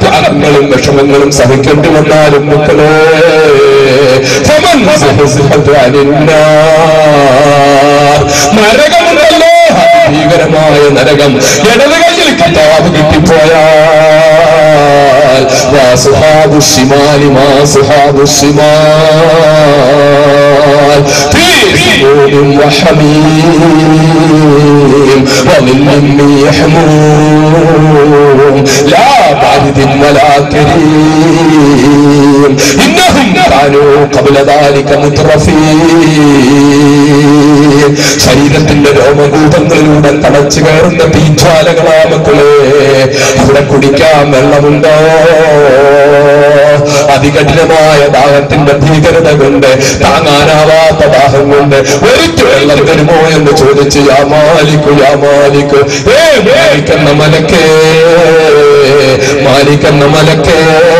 ത്യാഗങ്ങളും വിഷമങ്ങളും സഹിക്കേണ്ടി വന്നാലും മക്കളെ നരകമുണ്ടല്ലോ, ഭീകരമായ നരകം. ഇടത് കയ്യിൽ കിതാബ് കിട്ടിപ്പോയാൽ വാസുഹാബു ശിമാലി മാസുഹാബു ശിമാൽ ഫീ വഹമീം വമിൻ യഹ്മൂം ലാ ബാരിദിൻ വലാ കരീം ഇന്നഹും കാനൂ ഖബ്ല ദാലിക മുത്റഫീൻ. ശരീരത്തിന്റെ രോമകൂപങ്ങളിലൂടെ തടച്ചു കയറുന്ന തീജ്വാലകളാ മക്കളെ. അവിടെ കുടിക്കാൻ വെള്ളമുണ്ടോ? അതികഠിനമായ ദാഹത്തിന്റെ ഭീകരത കൊണ്ട്, താങ്ങാനാവാത്ത ദാഹം കൊണ്ട് ഒരിക്കൽ വെള്ളം തരുമോ എന്ന് ചോദിച്ച് യാ മാലിക് യാ മാലിക്, മാലിക്കെന്ന മലക്കേ, മാലിക്കെന്ന മലക്കേ,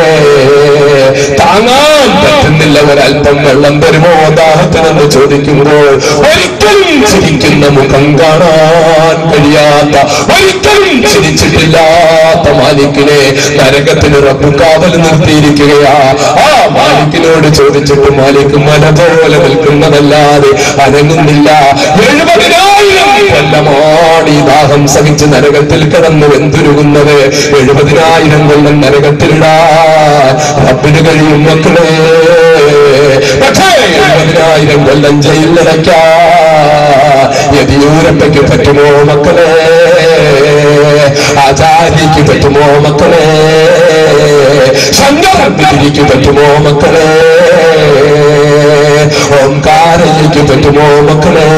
താങ്ങാൻ പറ്റുന്നില്ല, ഒരൽപ്പം വെള്ളം തരുമോ ദാഹത്തിനെന്ന് ചോദിക്കുമ്പോൾ ഒരിക്കലും ചിരിക്കുന്ന മുഖം കാണാൻ കഴിയാത്ത, ഒരിക്കലും ചിരിച്ചിട്ടില്ലാത്ത മാലിക്കിനെ നരകത്തിന് റബ്ബ് കാവൽ നിർത്തിയിരിക്കുകയാ. ആ മാലിക്കിനോട് ചോദിച്ചിട്ട് മാലിക് മല പോലെ നിൽക്കുന്നതല്ലാതെ അനങ്ങുന്നില്ല. 70,000 കൊല്ലമാണ് ഈ ദാഹം സഹിച്ച് നരകത്തിൽ കിടന്ന് വെന്തുരുകുന്നത്. 70,000 കൊല്ലം നരകത്തിലിടാൻ റബ്ബിന് കഴിയും മക്കളെ. പക്ഷേ 70,000 കൊല്ലം ജയിലിലടയ്ക്കാൻ യതിയൂരപ്പയ്ക്ക് പറ്റുമോ മക്കളെ? ആചാര്യക്ക് പറ്റുമോ മക്കളെ? ശങ്കരക്ക് പറ്റുമോ മക്കളെ? ഓംകാരയ്ക്ക് പറ്റുമോ മക്കളെ?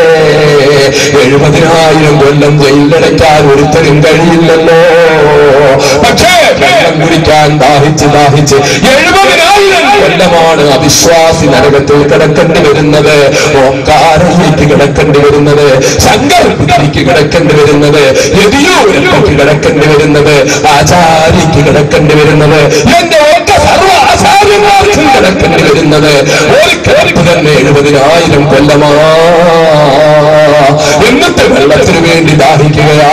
70,000 കൊല്ലം ജയിലിലടയ്ക്കാൻ ഒരുത്തരും കഴിയില്ലല്ലോ. പക്ഷേ വെള്ളം കുടിക്കാൻ ദാഹിച്ച് 70,000 കൊല്ലമാണ് അവിശ്വാസി നരകത്തിൽ കിടക്കേണ്ടി വരുന്നത്. ഓംകാരയ്ക്ക് കിടക്കേണ്ടി വരുന്നത്, ശങ്കരക്ക് കിടക്കേണ്ടി വരുന്നത്, യതിയൂരപ്പയ്ക്ക് കിടക്കേണ്ടി വരുന്നത്, ആചാര്യക്ക് കിടക്കേണ്ടി വരുന്നത്, എന്റെ ഒറ്റ സർവ ആചാര്യന്മാർക്കും കിടക്കേണ്ടി വരുന്നത് ഒരു കിടപ്പ് തന്നെ 70,000 കൊല്ലമാ. എന്നിട്ട് വെള്ളത്തിന് വേണ്ടി ദാഹിക്കുകയാ.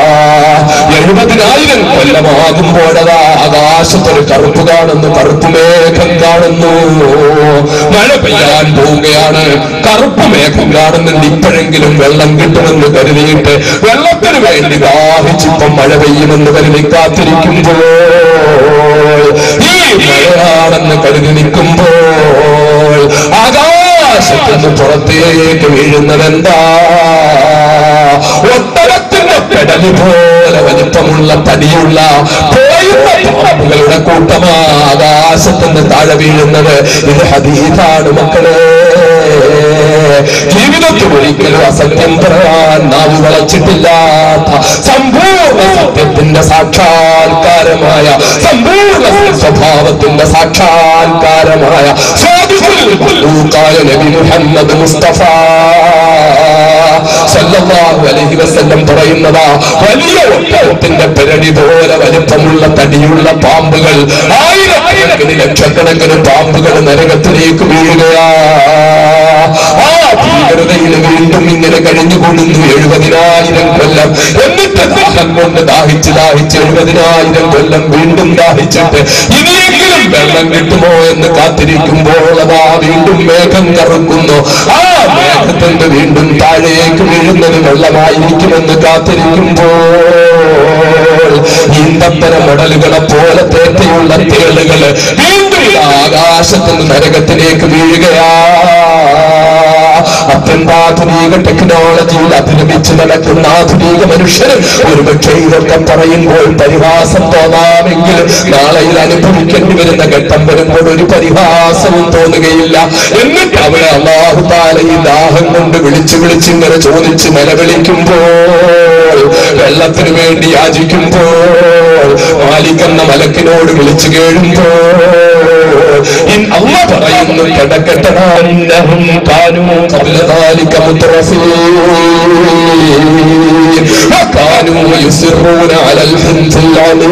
70,000 കൊല്ലമാകുമ്പോഴതാ ആകാശത്തൊരു കറുപ്പ് കാണുന്നു, കറുപ്പ് മേഘം കാണുന്നു. മഴ പെയ്യാൻ പോവുകയാണ്, കറുപ്പ് മേഘം കാണുന്നുണ്ട്. ഇപ്പോഴെങ്കിലും വെള്ളം കിട്ടുമെന്ന് കരുതിയിട്ട് വെള്ളത്തിന് വേണ്ടി ദാഹിച്ചിപ്പം മഴ പെയ്യുമെന്ന് കരുതി കാത്തിരിക്കുമ്പോൾ, ഈ മഴയാണെന്ന് കരുതി നിൽക്കുമ്പോൾ ആകാശത്തിന് പുറത്തേക്ക് വീഴുന്നതെന്താ? ഒട്ടകത്തിന്റെ പെടലി പോലെ വലിപ്പമുള്ള തടിയുള്ള പാമ്പുകളുടെ കൂട്ടമാ ആകാശത്തിന് താഴെ വീഴുന്നത്. ഇത് ഹദീസാണ് മക്കളെ. ജീവിതത്തിൽ ഒരിക്കലും അസത്യം പറയാൻ നാവ് വളച്ചിട്ടില്ലാത്ത സമ്പൂർണ്ണ സത്യത്തിന്റെ സാക്ഷാത്കാരമായ, സമ്പൂർണ്ണ സ്വഭാവത്തിന്റെ സാക്ഷാത്കാരമായ നബി മുഹമ്മദ് മുസ്തഫ സല്ലല്ലാഹു അലൈഹി വസല്ലം പറയുന്നതാ, വലിയ ഒട്ടകത്തിന്റെ പെരടി പോലെ വലിപ്പമുള്ള തടിയുള്ള പാമ്പുകൾ, ആയിരക്കണക്കിന് ലക്ഷക്കണക്കിന് പാമ്പുകൾ നരകത്തിലേക്ക് വീഴുകയാ. ആ ഭീകരതയിൽ വീണ്ടും ഇങ്ങനെ കഴിഞ്ഞുകൊള്ളുന്നു 70,000 കൊല്ലം. എന്നിട്ട് ദാഹം കൊണ്ട് ദാഹിച്ച് 70,000 കൊല്ലം വീണ്ടും ദാഹിച്ചിട്ട് ഇനിയെങ്കിലും വെള്ളം കിട്ടുമോ എന്ന് കാത്തിരിക്കുമ്പോൾ അതാ വീണ്ടും മേഘം കറുക്കുന്നു. ആ മേഘത്തിന്റെ വീണ്ടും താഴേക്ക് വീഴുന്നത് വെള്ളമായിരിക്കുമെന്ന് കാത്തിരിക്കുമ്പോൾ ഈന്തപ്പന മടലുകളെ പോലെ തേറ്റയുള്ള തേളുകൾ വീണ്ടും ആകാശത്തിന് നരകത്തിലേക്ക് വീഴുകയാ. അത്യന്താധുനിക ടെക്നോളജിയിൽ അഭിനമിച്ച് നടക്കുന്ന ആധുനിക മനുഷ്യരും ഒരുപക്ഷെ ഇതൊക്കെ പറയുമ്പോൾ പരിഹാസം തോന്നാമെങ്കിലും നാളെയിൽ അനുഭവിക്കേണ്ടി വരുന്ന ഘട്ടം വരുമ്പോൾ ഒരു പരിഹാസവും തോന്നുകയില്ല. എന്നിട്ട് അവിടെ അല്ലാഹു തആല ഈ ദാഹം കൊണ്ട് വിളിച്ചിങ്ങനെ ചോദിച്ച് നിലവിളിക്കുമ്പോൾ, വെള്ളത്തിന് വേണ്ടി യാചിക്കുമ്പോൾ, മാലിക്കെന്ന മലക്കിനോട് വിളിച്ചു കേഴുമ്പോൾ അല്ലാഹു പറയുന്നു, കടക്കട്ടനാന്നഹും കാനൂ ഖബ്ല ദാലിക മുത്റഫീൻ വകാനൂ യുസിറൂന അലൽ ഹിൻസിൽ അലീം.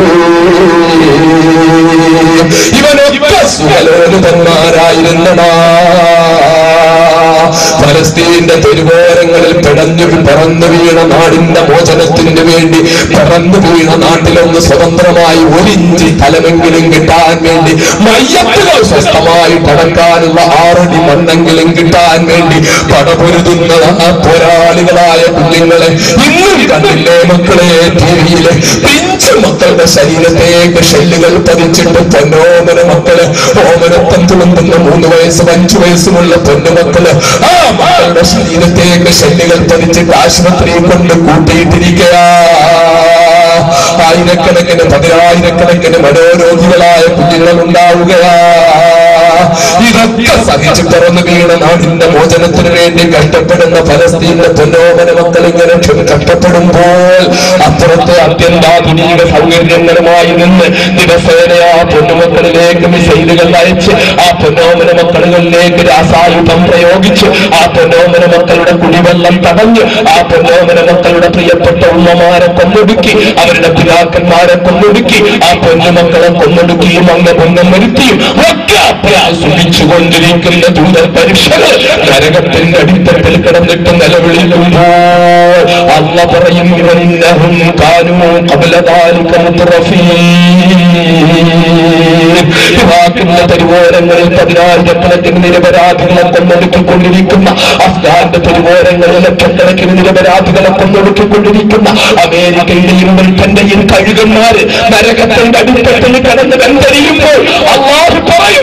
ഇവനൊക്കെ സുഖലോലുപന്മാരായിരുന്നടാ. ഫലസ്തീന്റെ തെരുവോരങ്ങളിൽ പറന്നു വീണ നാടിന്റെ മോചനത്തിന് വേണ്ടി പറന്നു വീണ നാട്ടിലൊന്ന് സ്വതന്ത്രമായി ഒരിഞ്ചി സ്ഥലമെങ്കിലും കിട്ടാൻ വേണ്ടി, മയ്യത്തുകൾ സ്വസ്ഥമായി പടക്കാനുള്ള 6 അടി മണ്ണെങ്കിലും കിട്ടാൻ വേണ്ടി പടപൊരുതുന്ന ആ പോരാളികളായ കുഞ്ഞുങ്ങളെ ഇന്നും കണ്ടില്ലേ മക്കളെ? ടിവിയിലെ പിഞ്ചു മക്കളുടെ ശരീരത്തേക്ക് ഷെല്ലുകൾ പതിച്ചിട്ട് പൊന്നോമന മക്കള്, ഓമനത്തം തുളുമ്പുന്ന 3 വയസ്സും 5 വയസ്സുമുള്ള പൊന്നുമക്കള് ആ മക്കളുടെ ശരീരത്തേക്ക് ഷെല്ലുകൾ പതിച്ചിട്ട് ആശുപത്രിയിൽ കൊണ്ട് കൂട്ടിയിട്ടിരിക്കുക. ആയിരക്കണക്കിന് 10,000-കണക്കിന് മനോരോഗികളായ കുഞ്ഞുങ്ങൾ ഉണ്ടാവുകയാ. ഇതൊക്കെ സഹിച്ചു തുറന്നു വീണ നാടിന്റെ മോചനത്തിന് വേണ്ടി കഷ്ടപ്പെടുന്ന ഫലസ്തീന്റെ പൊന്നോമന മക്കൾ ഇങ്ങനെ കഷ്ടപ്പെടുമ്പോൾ അപ്പുറത്തെ അത്യന്താധുനിക സൗകര്യങ്ങളുമായി നിന്ന് ദിവസേന ആ പൊന്നുമക്കളിലേക്ക് മിസൈലുകൾ അയച്ച് ആ പൊന്നോമന മക്കളിലേക്ക് രാസായുധം പ്രയോഗിച്ച് ആ പൊന്നോമന മക്കളുടെ കുടിവെള്ളം തടഞ്ഞ് ആ പൊന്നോമന മക്കളുടെ പ്രിയപ്പെട്ട ഉമ്മമാരെ കൊന്നൊടുക്കി, അവരുടെ പിതാക്കന്മാരെ കൊന്നൊടുക്കി, ആ പൊന്നുമക്കളെ കൊന്നൊടുക്കിയും അങ്ങ് പൊന്നം വരുത്തിയും ഒക്കെ സുഖിച്ചുകൊണ്ടിരിക്കുന്ന ദൂതർ പരീക്ഷകൾ നരകത്തിന്റെ അടിത്തട്ടിൽ കിടന്നിട്ട് നിലവിളിക്കുമ്പോൾ അല്ലാഹു പറയും ഇന്നഹും കാനൂ ഖബ്ല ദാലിക മുത്റഫീൻ. ഇറാഖിന്റെ തെരുവോരങ്ങളിൽ 10,000-കണക്കിന് നിരപരാധികളെ കൊന്നൊടുക്കിക്കൊണ്ടിരിക്കുന്ന, അഫ്ഗാന്റെ തെരുവോരങ്ങളിൽ ലക്ഷക്കണക്കിന് നിരപരാധികളെ കൊന്നൊടുക്കിക്കൊണ്ടിരിക്കുന്ന അമേരിക്കയുടെയും ബ്രിട്ടന്റെയും കഴുകന്മാര് നരകത്തിന്റെ അടിത്തട്ടിൽ കിടന്ന് വെന്തരിയുമ്പോൾ അല്ലാഹു പറയും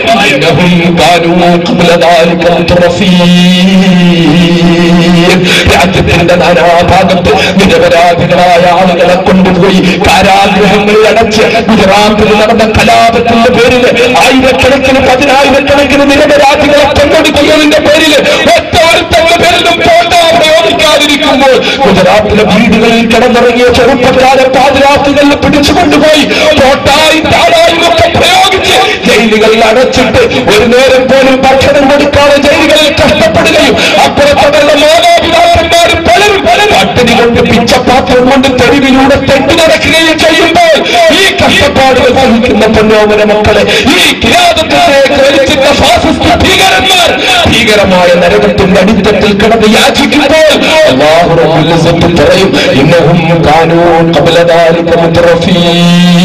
രാജ്യത്തിന്റെ നാനാഭാഗത്ത് നിരപരാധികളായ ആളുകളെ കൊണ്ടുപോയി കാരാഗ്രഹങ്ങളിൽ അടച്ച് ഗുജറാത്തിൽ നടന്ന കലാപത്തിന്റെ പേരില് ആയിരക്കണക്കിന് 10,000-കണക്കിന് നിരപരാധികളെ കൊന്നൊടുക്കുന്നതിന്റെ പേരില് ഒറ്റവരുത്തങ്ങളുടെ പേരിലും പോട്ടാ പ്രയോഗിക്കാതിരിക്കുമ്പോൾ ഗുജറാത്തിലെ വീടുകളിൽ കിടന്നിറങ്ങിയ ചെറുപ്പക്കാരെ പാതിരാത്രികളിൽ പിടിച്ചുകൊണ്ടുപോയി പോട്ടായി താടായും ഒക്കെ പ്രയോഗിച്ച് ജയിലുകളിൽ അടച്ചിട്ട് ഒരു നേരം പോലും ഭക്ഷണം കൊടുക്കാതെ ജയിലുകളിൽ കഷ്ടപ്പെടുകയും അപ്പുറത്തുള്ള മാതാപിതാക്കന്മാരും പലരും പട്ടിണി കൊണ്ട് പിച്ചപ്പാത്രം കൊണ്ട് തെരുവിലൂടെ തെണ്ടി നടക്കുകയും ചെയ്യുമ്പോൾ ഈ കഷ്ടപ്പാടുകൾ സഹിക്കുന്ന പൊന്നോമന മക്കളെ ഈ കിരാതത്തിലേക്ക് ഫാസിസ്റ്റ് ഭീകരന്മാർ ഭീകരമായ നരകത്തിന്റെ അടിത്തട്ടിൽ കിടന്ന് യാചിക്കുമ്പോൾ അല്ലാഹു റബ്ബുൽ ഇസ്സത്ത് പറയും ഇന്നഹും കാനൂ ഖബ്ല ദാലിക മുത്റഫീൻ.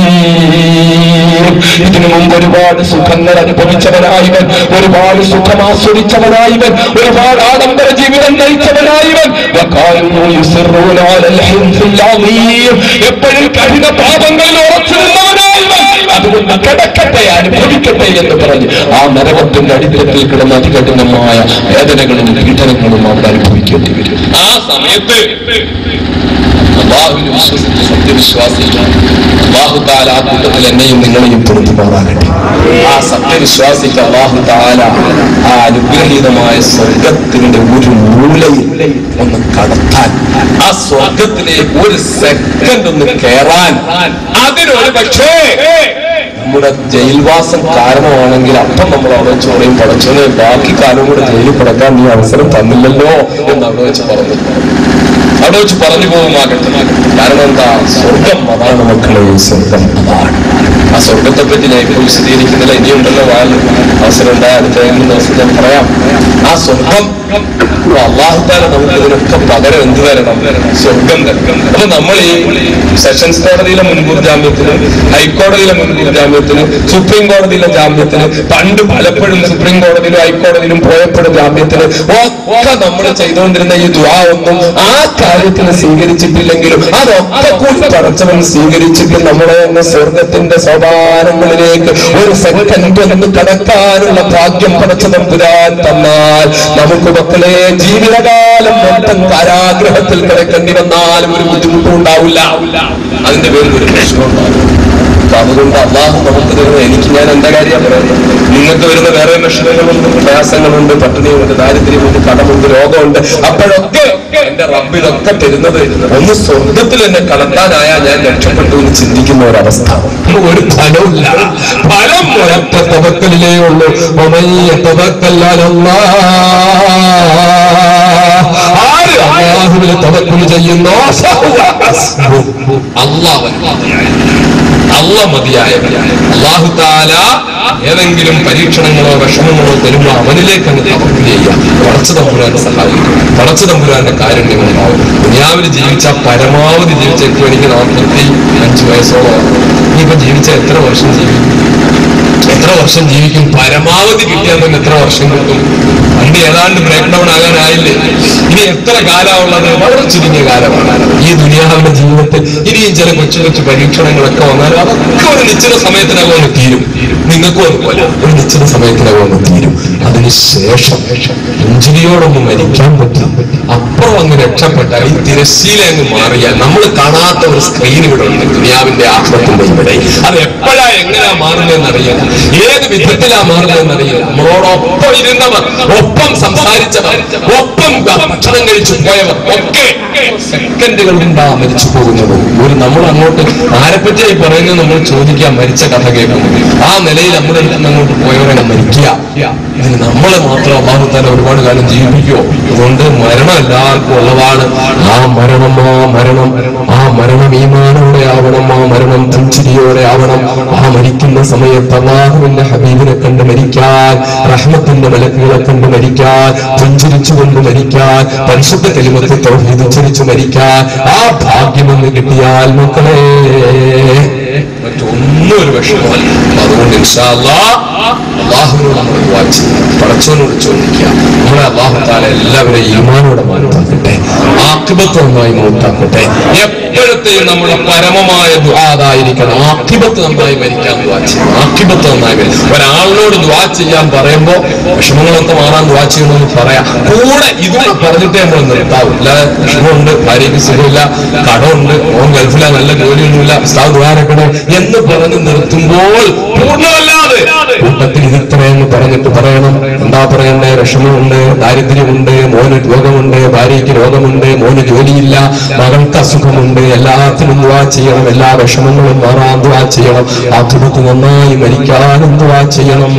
ഇതിനു മുമ്പ് ഒരുപാട് സുഖങ്ങൾ അനുഭവിച്ചവനായവൻ, ഒരുപാട് സുഖം ആസ്വദിച്ചവനായവൻ, ഒരുപാട് ആഡംബര ജീവിതം നയിച്ചവനായവൻ എപ്പോഴും കഠിന പാപങ്ങളിൽ ഉറച്ചു നിന്നവനായവൻ. അതുകൊണ്ട് കിടക്കട്ടെ, അനുഭവിക്കട്ടെ എന്ന് പറഞ്ഞ് ആ നരകത്തിന്റെ അടിത്തട്ടിൽ കിടന്ന അതികഠിനമായ വേദനകളും പീഡനങ്ങളും അവർ അനുഭവിക്കേണ്ടി വരും. ആ സമയത്ത് അല്ലാഹുവിനെ വിശ്വസിച്ച് സത്യവിശ്വാസികൾ അല്ലാഹു തആല ആ കൂട്ടത്തിൽ എന്നെയും നിങ്ങളെയും പെടുത്തുമാറാകട്ടെ. ആ സത്യവിശ്വാസിക്ക് അല്ലാഹു തആല ആ അനുഗ്രഹീതമായ സ്വർഗത്തിന്റെ ഒരു മൂലയിൽ ഒന്ന് കടത്താൻ, ആ സ്വർഗത്തിലേക്ക് ഒരു സെക്കൻഡ് ഒന്ന് കയറാൻ, അതിനൊരു പക്ഷേ നമ്മുടെ ജയിൽവാസം കാരണമാണെങ്കിൽ അപ്പം നമ്മൾ അവിടെ വെച്ച് പറയും പടച്ചോനെ ബാക്കി കാലം കൂടെ ജയിലിൽ കിടക്കാൻ നീ അവസരം തന്നില്ലല്ലോ എന്ന് അവിടെ വെച്ച് പറഞ്ഞു പോകുമാകട്ടെ. കാരണം എന്താ? സ്വർഗം അതാണ് മക്കളെ, സ്വർഗം അതാണ്. ആ സ്വർഗത്തെ പറ്റി ഞാൻ ഇപ്പോൾ വിശദീകരിക്കുന്നില്ല, ഇനിയുണ്ടല്ലോ അവസരം ഉണ്ടായ അടുത്ത ദിവസം ഞാൻ പറയാം. ആ സ്വർഗം അല്ലാഹു തആല നമുക്ക് ഇതിനൊക്കെ പകരം എന്ത് തരണം? സ്വർഗം തരണം. അപ്പൊ നമ്മൾ ഈ സെഷൻസ് കോടതിയിലെ മുൻകൂർ ജാമ്യത്തിന്, ഹൈക്കോടതിയിലെ മുൻകൂർ ജാമ്യത്തിന്, സുപ്രീം കോടതിയിലെ ജാമ്യത്തിന്, പണ്ട് പലപ്പോഴും സുപ്രീം കോടതിയിലും ഹൈക്കോടതിയിലും പോയപ്പോഴും ജാമ്യത്തിന് ഒക്കെ നമ്മൾ ചെയ്തുകൊണ്ടിരുന്ന ഈ ദുആ ഒന്നും ആ കാര്യത്തിന് സ്വീകരിച്ചിട്ടില്ലെങ്കിലും അതൊക്കെ കൂടി പടച്ചവൻ സ്വീകരിച്ചിട്ട് നമ്മളെ സ്വർഗത്തിന്റെ സോപാനങ്ങളിലേക്ക് ഒരു സെക്കൻഡ് ഒന്ന് കടക്കാനുള്ള ഭാഗ്യം പടച്ചവൻ പുരാൻ തന്നാൽ നമുക്ക് മക്കളെ ജീവിതകാലം മൊത്തം കാരാഗ്രഹത്തിൽ കിടക്കേണ്ടി വന്നാലും ഒരു ബുദ്ധിമുട്ടും ഉണ്ടാവില്ല. അതിന്റെ പേരിൽ ഒരു പ്രശ്നം ഉണ്ടാവില്ല. അതുകൊണ്ട് അല്ലാഹു നമുക്ക് തരുന്ന, എനിക്ക് ഞാൻ എന്റെ കാര്യം പറയുന്നത്, നിങ്ങൾക്ക് വരുന്ന വേറെ വിഷമങ്ങളുണ്ട്, പ്രയാസങ്ങളുണ്ട്, പട്ടിണിയുണ്ട്, ദാരിദ്ര്യമുണ്ട്, കടമുണ്ട്, രോഗമുണ്ട്. അപ്പോഴൊക്കെ എന്റെ റബ്ബ് ഇതൊക്കെ തരുന്നത് ഒന്ന് സ്വർഗത്തിൽ എന്നെ കടത്താനായാൽ ഞാൻ രക്ഷപ്പെട്ടു എന്ന് ചിന്തിക്കുന്ന ഒരവസ്ഥ. ഒരു ഫലമില്ല, ഫലം ഒരൊറ്റ തവക്കലിലേ ഉള്ളൂ. ആര് അല്ലാഹുവിനെ തവക്കുൽ ചെയ്യുന്നോ അല്ലാഹു മതിയായ. അല്ലാഹു തആല ഏതെങ്കിലും പരീക്ഷണങ്ങളോ വിഷമങ്ങളോ തരുമ്പോൾ അവനിലേക്ക് അങ്ങ് തവക്കുൽ ചെയ്യാം. പടച്ച തമ്പുരാനെ സഹായിക്കും, പടച്ച തമ്പുരാന്റെ കാരുണ്യങ്ങളുണ്ടാവും. ദുനിയാവിൽ ജീവിച്ച പരമാവധി ജീവിച്ച ഇപ്പോൾ എനിക്ക് 45 വയസ്സോളം. ഇനിയിപ്പോ ജീവിച്ച എത്ര വർഷം ജീവിക്കും? പരമാവധി കിട്ടിയാൽ തന്നെ എത്ര വർഷം കിട്ടും? വണ്ടി ഏതാണ്ട് ബ്രേക്ക് ഡൗൺ ആകാനായില്ലേ? ഇനി എത്ര കാലമുള്ളത്? വളരെ ചുരുങ്ങിയ കാലമാണ് ഈ ദുനിയാവിന്റെ ജീവിതത്തിൽ. ഇനിയും ചില കൊച്ചു കൊച്ചു പരീക്ഷണങ്ങളൊക്കെ വന്നാൽ അതൊക്കെ ഒരു നിശ്ചിത സമയത്തിനകം ഒന്ന് തീരും. നിങ്ങൾക്കും അതുപോലെ ഒരു നിശ്ചിത സമയത്തിനകം ഒന്ന് തീരും. അതിനുശേഷം ഇഞ്ചിരിയോടൊന്ന് മരിക്കാൻ പറ്റും. അപ്പുറം അങ്ങ് രക്ഷപ്പെട്ടാൽ ഈ തിരശ്ശീല അങ്ങ് മാറിയാൽ നമ്മൾ കാണാത്ത ഒരു സ്ക്രീൻ ഇവിടെ ഉണ്ട് ദുനിയാവിന്റെ ആത്മത്തിന്റെ ഇവിടെ. അത് എപ്പോഴാ എങ്ങനെയാ മാറുന്നതെന്നറിയില്ല, ഏത് വിധത്തിലാ മാറുന്നതെന്നറിയില്ല. നമ്മളോടൊപ്പം ഇരുന്നവർ, ഒപ്പം സംസാരിച്ചവർ, ഒപ്പം ഭക്ഷണം കഴിച്ചു പോയവർ ഒക്കെ സെക്കൻഡുകൾ കൊണ്ടാ മരിച്ചു പോകുന്നത്. ഒരു നമ്മൾ അങ്ങോട്ട് ആരെപ്പറ്റിയായി പറയുന്നത് നമ്മൾ ചോദിക്കാൻ മരിച്ച കഥ കേൾക്കുന്നു. ആ നിലയിൽ നമ്മുടെ അടുത്ത് അങ്ങോട്ട് പോയവരെ മരിക്കുക. ഇതിന് നമ്മളെ മാത്രം അല്ലാഹു തആല ഒരുപാട് കാലം ജീവിപ്പിക്കുമോ? അതുകൊണ്ട് മരണം എല്ലാവർക്കും ഉള്ളതാണ്. ആ മരണം ഈമാനോടെ ആവണം, ആ മരണം പുഞ്ചിരിയോടെ ആവണം. ആ മരിക്കുന്ന സമയത്ത് അല്ലാഹുവിന്റെ ഹബീബിനെ കണ്ട് മരിക്കാൻ, റഹ്മത്തിന്റെ മലക്കുകളെ കണ്ട് മരിക്കാൻ, പുഞ്ചിരിച്ചുകൊണ്ട് മരിക്കാൻ, പരിശുദ്ധ കലിമത്ത് തൗഹീദ് ഉച്ചരിച്ചു മരിക്കാൻ ആ ഭാഗ്യമൊന്ന് കിട്ടിയാൽ മക്കളെ മറ്റൊന്നും ഒരു വിഷമമല്ല. അതുകൊണ്ട് ഇൻഷാ അല്ലാഹ് അല്ലാഹുവിനോട് നമ്മൾ ദുആ ചെയ്യുക, പടച്ചവനോട് ചോദിക്കുക. നമ്മളെ അല്ലാഹു തആല എല്ലാവരെയും ഈമാനോടെ മൗത്താക്കട്ടെ, ആഖിബത്ത് നന്നായി മൗത്താക്കട്ടെ. എപ്പോഴത്തെയും നമ്മുടെ പരമമായ ദുആ അതായിരിക്കണം. ആഖിബത്ത് നന്നായി മരിക്കാൻ ദുആ ചെയ്യണം, ആഖിബത്ത് നന്നായി മരിക്കും. ഒരാളിനോട് ദുആ ചെയ്യാൻ പറയുമ്പോൾ വിഷമങ്ങളൊക്കെ മാറാൻ ദുആ ചെയ്യണമെന്ന് പറയാം. കൂടെ ഇതും പറഞ്ഞിട്ടേ നമ്മൾ നിർത്താവും. അല്ലാതെ വിഷമമുണ്ട്, ഭാര്യയ്ക്ക് സുഖമില്ല, കടമുണ്ട്, ഓൻ ഗൾഫില, നല്ല ജോലിയൊന്നുമില്ല, ഉസ്താദ് ദുആ ഇറക്കണേ എന്ന് പറഞ്ഞ് നിർത്തുമ്പോൾ പൂർണ്ണമല്ലാതെ കൂട്ടത്തിൽ ഇതിത്രയെന്ന് പറഞ്ഞിട്ട് പറയണം. എന്താ പറയണ്ടേ? വിഷമമുണ്ട്, ദാരിദ്ര്യമുണ്ട്, മോന് രോഗമുണ്ട്, ഭാര്യയ്ക്ക് രോഗമുണ്ട്, മോന് ജോലിയില്ല, മകൾക്ക് അസുഖമുണ്ട്, എല്ലാത്തിനും ദുആ ചെയ്യണം. എല്ലാ വിഷമങ്ങളും മാറാൻ ദുആ ചെയ്യണം. ആഖിബത്ത് നന്നായി മരിക്കാനും ദുആ ചെയ്യണം.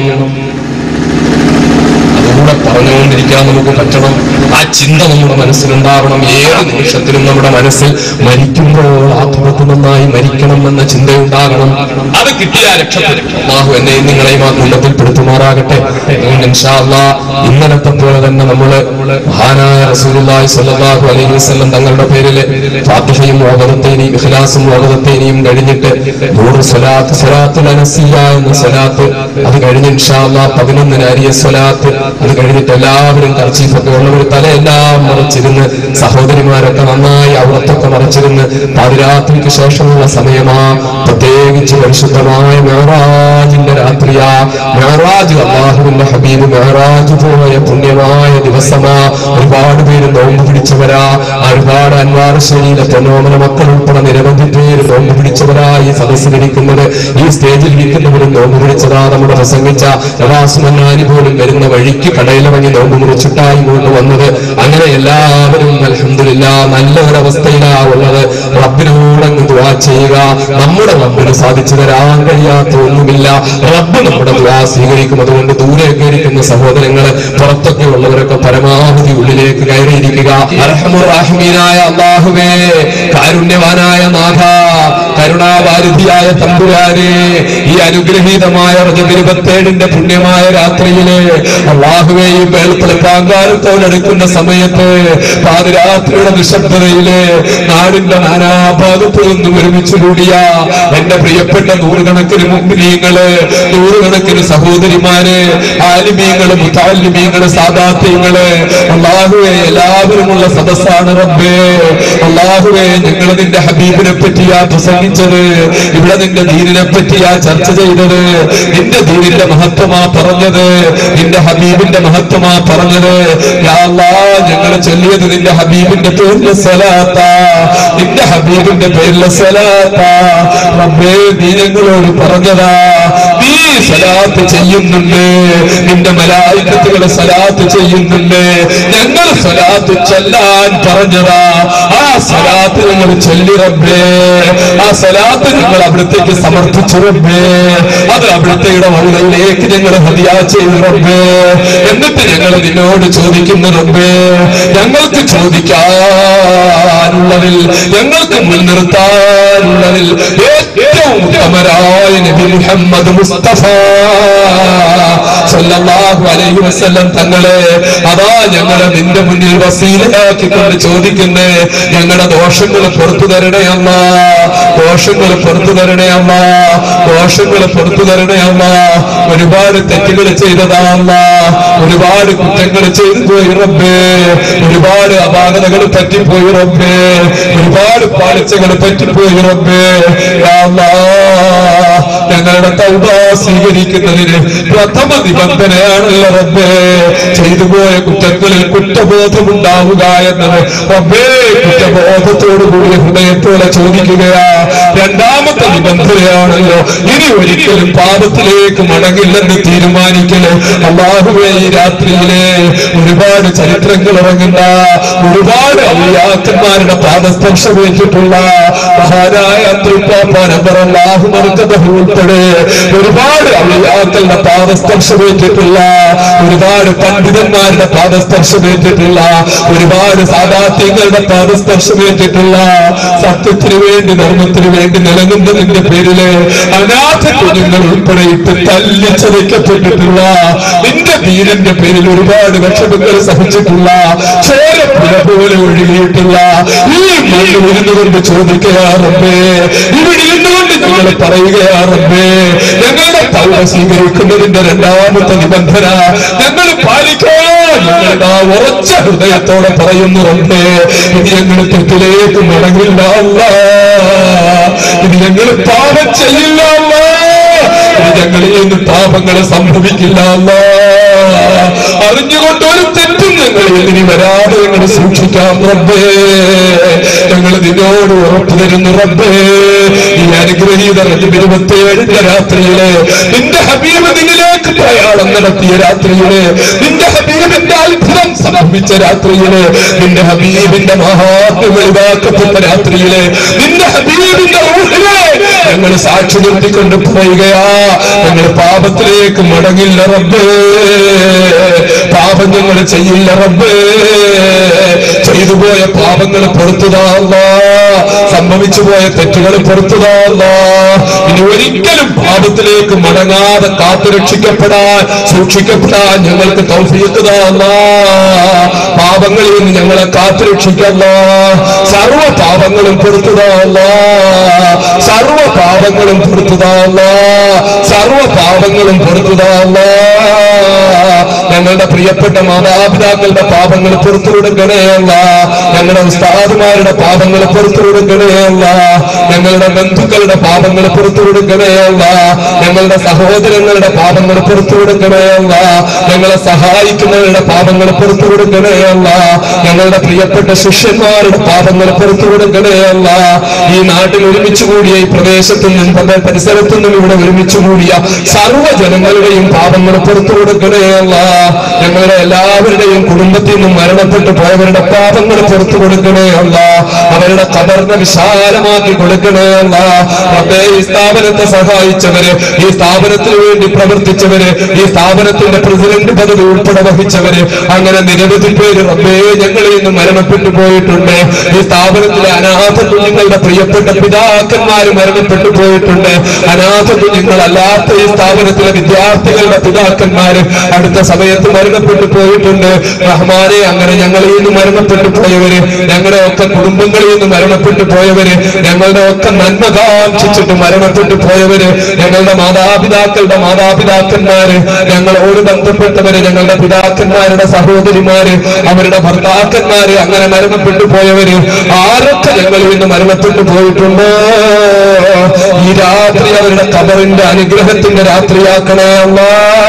അതുകൂടെ പറഞ്ഞുകൊണ്ടിരിക്കാൻ നമുക്ക് പറ്റണം. ആ ചിന്ത നമ്മുടെ മനസ്സിലുണ്ടാവണം. ഏത് നിമിഷത്തിലും നമ്മുടെ മനസ്സിൽ മരിക്കുമ്പോൾ ആഖിബത്ത് നന്നായി മരിക്കണം എന്ന ചിന്തയുണ്ടാകണം. അത് കിട്ടിയാൽ രക്ഷപ്പെടും. അല്ലാഹു എന്നെയും നിങ്ങളെയും ആ കൂട്ടത്തിൽ പെടുത്തുമാറാകട്ടെ. ഇൻഷാ അല്ലാഹ് ഇന്നലത്തെ പോലെ തന്നെ നമ്മള് മഹാനായ റസൂലുള്ളാഹി സ്വല്ലല്ലാഹു അലൈഹി വസല്ലം തങ്ങളുടെ പേരില് ഫാത്തിഹയും ഓതത്തേനിയും ഇഖ്ലാസും ഓതത്തേനിയും കഴിഞ്ഞിട്ട് 100 സ്വലാത്ത്, സ്വലാത്തുൽ അനസിയ എന്ന സ്വലാത്ത്, അത് കഴിഞ്ഞ് ഇൻഷാ അല്ലാഹ് 11 നാരിയ സ്വലാത്ത്, അത് കഴിഞ്ഞിട്ട് എല്ലാവരും കർച്ചീഫൊക്കെ ഉള്ളവർ തലയെല്ലാം മറച്ചിരുന്ന്, സഹോദരിമാരൊക്കെ നന്നായി അവിടത്തൊക്കെ മറച്ചിരുന്ന് പാതിരാത്രിക്ക് ശേഷമുള്ള സമയമാ. പ്രത്യേകിച്ച് പരിശുദ്ധമായ മെഹറാജിന്റെ രാത്രിയാ. മെഹറാജ് അല്ലാഹുവിന്റെ ഹബീബ് മെഹറാജ് പോയ പുണ്യമായ ദിവസമാ. ഒരുപാട് പേര് നോമ്പ് പിടിച്ചവരാ. ഒരുപാട് അൻവാർ ശരീര പൊന്നോമന മക്കൾ ഉൾപ്പെടെ നിരവധി പേര് നോമ്പ് പിടിച്ചവരാ ഈ സദസ്സിലിരിക്കുന്നത്. ഈ സ്റ്റേജിൽ ഇരിക്കുന്നവരും നോമ്പ് പിടിച്ചതാ. നമ്മുടെ പ്രസംഗിച്ച നവാസുമന്നാനി പോലും വരുന്ന വഴിക്ക് കടയിലിറങ്ങി നോമ്പ് മുറിച്ചിട്ടായി ഇങ്ങോട്ട് വന്നത്. അങ്ങനെ എല്ലാവരും അൽഹംദുലില്ലാഹ് നല്ല ഒരവസ്ഥയിലാ ഉള്ളത്. റബ്ബിനോടങ്ങ് ദുആ ചെയ്യുക. നമ്മുടെ റബ്ബിന് സാധിച്ചു തരാൻ കഴിയാത്ത ഒന്നുമില്ല. റബ്ബ് നമ്മുടെ ദുആ സ്വീകരിക്കും. അതുകൊണ്ട് ദൂരെയൊക്കെ ഇരിക്കുന്ന സഹോദരങ്ങള്, പുറത്തൊക്കെ ഉള്ളവരൊക്കെ പരമാവധി ഉള്ളിലേക്ക് കയറിയിരിക്കുക. അർഹമുർ റഹീമായ അല്ലാഹുവേ, കാരുണ്യവാനായ നാഥ, കരുണാവാരിധിയായ തമ്പുരാനെ, ഈ അനുഗ്രഹീതമായ റജബ് 27 പുണ്യമായ രാത്രിയില് അല്ലാഹുവേ, ഈ വെളുപ്പിളപ്പാങ്കാലത്തോടെടുക്കുന്ന സമയത്ത് പാതിരാത്രിയുടെ നിശബ്ദതയില് നാടിന്റെ നാനാഭാഗത്തു നിന്നും ഒരുമിച്ച് കൂടിയ എന്റെ പ്രിയപ്പെട്ട നൂറുകണക്കിന് മുഅ്മിനീങ്ങള്, നൂറുകണക്കിന് സഹോദരിമാര്, ആലിമീങ്ങള്, മുതഅല്ലിമീങ്ങള്, സാദാത്യങ്ങള്, അല്ലാഹുവേ എല്ലാവരുമുള്ള സദസ്സാണ് റബ്ബേ. അല്ലാഹുവേ, ഞങ്ങൾ നിന്റെ ഹബീബിനെ പറ്റിയാ പ്രസംഗിച്ചത്, ഇവിടെ നിന്റെ ദീനിനെ പറ്റിയാ ചർച്ച ചെയ്തത്, നിന്റെ ദീനിന്റെ മഹത്വമാ പറഞ്ഞത്, നിന്റെ ഹബീബിന്റെ മഹത്വമാ പറഞ്ഞത്. യാ അല്ലാഹ്, ഞങ്ങൾ ചൊല്ലിയത് നിന്റെ ഹബീബിന്റെ പേരിലെ സ്വലാത്താ, നിന്റെ ഹബീബിന്റെ പേരിലെ സ്വലാത്താ. റബ്ബേ, നീ ഞങ്ങളോട് പറഞ്ഞതാ, നീ സ്വലാത്ത് ചെയ്യുന്നുണ്ട്, നിന്റെ മലായികത്തുകൾ സ്വലാത്ത് ചെയ്യുന്നുണ്ട്, ഞങ്ങൾ സ്വലാത്ത് ചൊല്ലാൻ പറഞ്ഞതാ. ആ സ്വലാത്ത് ഞങ്ങൾ ചൊല്ലി റബ്ബേ, ആ സ്വലാത്ത് ഞങ്ങൾ അവിടത്തേക്ക് സമർപ്പിച്ചു റബ്ബേ. അത് അവിടത്തെയുടെ വഴികളിലേക്ക് ഞങ്ങൾ ഹദിയ ചെയ്തു റബ്ബേ. എന്നിട്ട് ഞങ്ങൾ നിന്നോട് ചോദിക്കുന്നു റബ്ബേ, ഞങ്ങൾക്ക് ചോദിക്കാനുള്ളതിൽ, ഞങ്ങൾക്ക് മുൻനിർത്താനുള്ളതിൽ ഏറ്റവും ഉത്തമരായ നബി മുഹമ്മദ് മുസ്തഫ സല്ലല്ലാഹു അലൈഹി വസല്ലം തങ്ങളെ അതാ ഞങ്ങളെ നിന്റെ മുന്നിൽ വസീലയാക്കിക്കൊണ്ട് ചോദിക്കുന്നേ, ഞങ്ങളുടെ ദോഷങ്ങൾ പുറത്തു തരണേ അല്ലാ, ദോഷങ്ങൾ പുറത്തു തരണേ അല്ലാ, ദോഷങ്ങൾ പുറത്തു തരണേ അല്ലാ. ഒരുപാട് തെറ്റുകൾ ചെയ്തതാ അല്ലാ, ഒരുപാട് കുറ്റങ്ങൾ ചെയ്തു പോയി റബ്ബേ, ഒരുപാട് അപാകതകൾ പറ്റിപ്പോയി റബ്ബേ, ഒരുപാട് പാളിച്ചകൾ പറ്റിപ്പോയി റബ്ബേ. യാ അല്ലാഹ്, ഞങ്ങളുടെ തൗബ സ്വീകരിക്കുന്നതിന് പ്രഥമ നിബന്ധനയാണല്ലോ റബ്ബേ ചെയ്തുപോയ കുറ്റങ്ങളിൽ കുറ്റബോധമുണ്ടാവുക എന്നത്. റബ്ബേ, കുറ്റബോധത്തോടുകൂടിയ ഹൃദയത്തോടെ ചോദിക്കുകയാ. രണ്ടാമത്തെ നിബന്ധനയാണല്ലോ ഇനി ഒരിക്കലും പാപത്തിലേക്ക് മടങ്ങില്ലെന്ന് തീരുമാനിക്കല്. അല്ലാഹുവേ, ഈ രാത്രിയിലെ ഒരുപാട് ചരിത്രങ്ങൾ ഇറങ്ങുന്ന, ഒരുപാട് ഔലിയാക്കന്മാരുടെ പാദസ്പർശമേറ്റിട്ടുള്ള മഹാനായ അല്ലാഹു മർക്കദഹു ഉൾപ്പെടെ ഒരുപാട് ഔലിയാക്കളുടെ പാദസ്പർശമേറ്റിട്ടുള്ള, ഒരുപാട് പണ്ഡിതന്മാരുടെ പാദസ്പർശമേറ്റിട്ടുള്ള, ഒരുപാട് സാദാത്യങ്ങളുടെ പാദസ്പർശമേറ്റിട്ടുള്ള, സത്യത്തിന് വേണ്ടി ധർമ്മത്തിന് വേണ്ടി നിലനിന്നതിന്റെ പേരില് അനാഥ കുഞ്ഞുങ്ങൾ ഉൾപ്പെടെ ഇട്ട് തല്ലിച്ചതയ്ക്കപ്പെട്ടിട്ടുള്ള, നിന്റെ ദീനിന്റെ പേരിൽ ഒരുപാട് വിഷമങ്ങൾ സഹിച്ചിട്ടുള്ള, ചോരപ്പുഴ പോലെ ഒഴുകിയിട്ടുള്ള ഈ മണ്ണിൽ ഇരുന്നുകൊണ്ട് ചോദിക്കുകയാറേ, ഇവിടെ ഇരുന്നുകൊണ്ട് ഞങ്ങൾ പറയുകയാറേ, ഞങ്ങളുടെ തൗബ സ്വീകരിക്കുന്നതിന്റെ രണ്ടാമത്തെ നിബന്ധന ഞങ്ങൾ പാലിക്കാൻ ഞങ്ങളുടെ ആ ഉറച്ച ഹൃദയത്തോടെ പറയുന്നു റബ്ബേ, ഇനി ഞങ്ങൾ തെറ്റിലേക്ക് മടങ്ങില്ല അല്ലാ, ഇനി ഞങ്ങൾ പാപം ചെയ്യില്ല അല്ലാ, ഇനി ഞങ്ങളിൽ നിന്ന് പാപങ്ങൾ സംഭവിക്കില്ല അല്ലാ. അറിഞ്ഞുകൊണ്ട് ഒരു തെറ്റും ഞങ്ങളിൽ ഇനി വരാതെ ഞങ്ങൾ സൂക്ഷിക്കാം റബ്ബേ. ഞങ്ങൾ നിന്നോട് ഉറപ്പു തരുന്നു റബ്ബേ, ഈ അനുഗ്രഹീത റജബ് 27 രാത്രിയിലെ നിന്റെ ഹബീബ് നിന്നിലേക്ക് പ്രയാണം നടത്തിയ രാത്രിയിലെ, നിന്റെ ഹബീബിന്റെ അത്ഭുതം സംഭവിച്ച രാത്രിയിലെ, നിന്റെ ഹബീബിന്റെ മഹാത്മ്യം വെളിവാക്കപ്പെട്ട രാത്രിയിലെ, നിന്റെ ഹബീബിന്റെ റൂഹിനെ ഞങ്ങൾ സാക്ഷി നിർത്തിക്കൊണ്ട് പറയുകയാ, ഞങ്ങൾ പാപത്തിലേക്ക് മടങ്ങില്ല റബ്ബേ, പാപം ഞങ്ങൾ ചെയ്യില്ല റബ്ബേ, ചെയ്തുപോയ പാപങ്ങൾ പുറത്തുതാ അല്ലാ, സംഭവിച്ചു പോയ തെറ്റുകൾ പുറത്തുതാ അല്ലാ. ഇനി ഒരിക്കലും പാപത്തിലേക്ക് മടങ്ങാതെ കാത്തുരക്ഷിക്കപ്പെടാൻ സൂക്ഷിക്കപ്പെടാൻ ഞങ്ങൾക്ക് തൗഫീഖ് താ അല്ലാ. പാപങ്ങളിൽ നിന്ന് ഞങ്ങളെ കാത്തുരക്ഷിക്കല്ലാ, സർവ്വ പാപങ്ങളും പുറത്തുതാ അല്ലാ, സർവ്വ പാപങ്ങളും പുറത്തുതാ അല്ലാ, സർവ്വ പാപങ്ങളും പുറത്തുതാ അല്ലാ. ഞങ്ങളുടെ പ്രിയപ്പെട്ട മാതാപിതാക്കളുടെ പാപങ്ങൾ പുറത്തു കൊടുക്കണേ അല്ലാ, ഞങ്ങളുടെ ഉസ്താദുമാരുടെ പാപങ്ങൾ പുറത്തു കൊടുക്കണേ അല്ലാ, ഞങ്ങളുടെ ബന്ധുക്കളുടെ പാപങ്ങൾ പുറത്തു കൊടുക്കണേ അല്ലാ, ഞങ്ങളുടെ സഹോദരങ്ങളുടെ പാപങ്ങൾ പുറത്തു കൊടുക്കണേ അല്ലാ, ഞങ്ങളെ സഹായിക്കുന്നവരുടെ പാപങ്ങൾ പുറത്തു കൊടുക്കണേ അല്ലാ, ഞങ്ങളുടെ പ്രിയപ്പെട്ട ശിഷ്യന്മാരുടെ പാപങ്ങൾ പുറത്തു കൊടുക്കണേ അല്ലാ. ഈ നാട്ടിൽ ഒരുമിച്ച് കൂടിയ, ഈ പ്രദേശത്തു നിന്നും പരിസരത്തു നിന്നും ഇവിടെ ഒരുമിച്ച് കൂടിയ സർവ്വജനങ്ങളുടെയും പാപങ്ങൾ പുറത്തു കൊടുക്കണേ അല്ലാ. ഞങ്ങളുടെ എല്ലാവരുടെയും കുടുംബത്തിൽ നിന്നും മരണപ്പെട്ടു പോയവരുടെ പാപങ്ങൾ പുറത്തു കൊടുക്കണേ അല്ലാ, അവരുടെ ഖബറിനെ വിശാലമാക്കി കൊടുക്കണേ അല്ലാ. റബ്ബേ, ഈ സ്ഥാപനത്തെ സഹായിച്ചവര്, ഈ സ്ഥാപനത്തിന് വേണ്ടി പ്രവർത്തിച്ചവര്, ഈ സ്ഥാപനത്തിന്റെ പ്രസിഡന്റ് പദവി ഉൾപ്പെടെ വഹിച്ചവര്, അങ്ങനെ നിരവധി പേര് റബ്ബേ ഞങ്ങളിൽ നിന്ന് മരണപ്പെട്ടു പോയിട്ടുണ്ട്. ഈ സ്ഥാപനത്തിലെ അനാഥ കുഞ്ഞുങ്ങളുടെ പ്രിയപ്പെട്ട പിതാക്കന്മാര് മരണപ്പെട്ടു പോയിട്ടുണ്ട്. അനാഥ കുഞ്ഞുങ്ങളല്ലാത്ത ഈ സ്ഥാപനത്തിലെ വിദ്യാർത്ഥികളുടെ പിതാക്കന്മാര് അടുത്ത സമയത്ത് മരണപ്പെട്ടു പോയിട്ടുണ്ട്. റഹ്മാനെ, അങ്ങനെ ഞങ്ങളിൽ നിന്ന് മരണപ്പെട്ടു പോയവര്, ഞങ്ങളുടെ ഒക്കെ കുടുംബങ്ങളിൽ നിന്ന് മരണപ്പെട്ടു പോയവര്, ഞങ്ങളുടെ ഒക്കെ നന്മ കാക്ഷിച്ചിട്ട് മരണപ്പെട്ടു പോയവര്, ഞങ്ങളുടെ മാതാപിതാക്കളുടെ മാതാപിതാക്കന്മാര്, ഞങ്ങളോട് ബന്ധപ്പെട്ടവര്, ഞങ്ങളുടെ പിതാക്കന്മാരുടെ സഹോദരിമാര്, അവരുടെ ഭർത്താക്കന്മാര്, അങ്ങനെ മരണപ്പെട്ടു പോയവര്, ആരൊക്കെ ഞങ്ങളിൽ നിന്ന് മരണപ്പെട്ടു പോയിട്ടുണ്ടോ ഈ രാത്രി അവരുടെ ഖബറിന്റെ അനുഗ്രഹത്തിന്റെ രാത്രിയാക്കണേ അല്ലാ.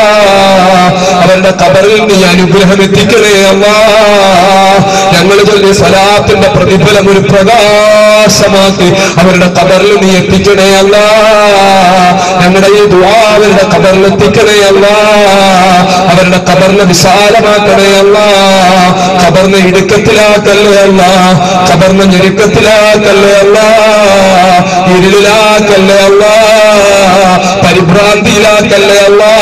അവരുടെ ഖബറിൽ നീ അനുഗ്രഹം എത്തിക്കണേ അല്ലാ. ഞങ്ങൾ ചൊല്ലിയ സ്വലാത്തിന്റെ പ്രതിഫലം ഒരു പ്രകാശമാക്കി അവരുടെ ഖബറിൽ നീ എത്തിക്കണേ അല്ലാ. ഞങ്ങളുടെ ഈ ദുആ അവരുടെ ഖബറിൽ എത്തിക്കണേ അല്ലാ. അവരുടെ ഖബറിനെ വിശാലമാക്കണേ അല്ലാ. ഖബറിനെ ഇടുക്കത്തിലാക്കല്ലേ അല്ലാ, ഖബറിനെ ഞെരുക്കത്തിലാക്കല്ലേ അല്ലാ, ഇരുളിലാക്കല്ലേ അല്ലാ, പരിഭ്രാന്തിയിലാക്കല്ലേ അല്ലാ,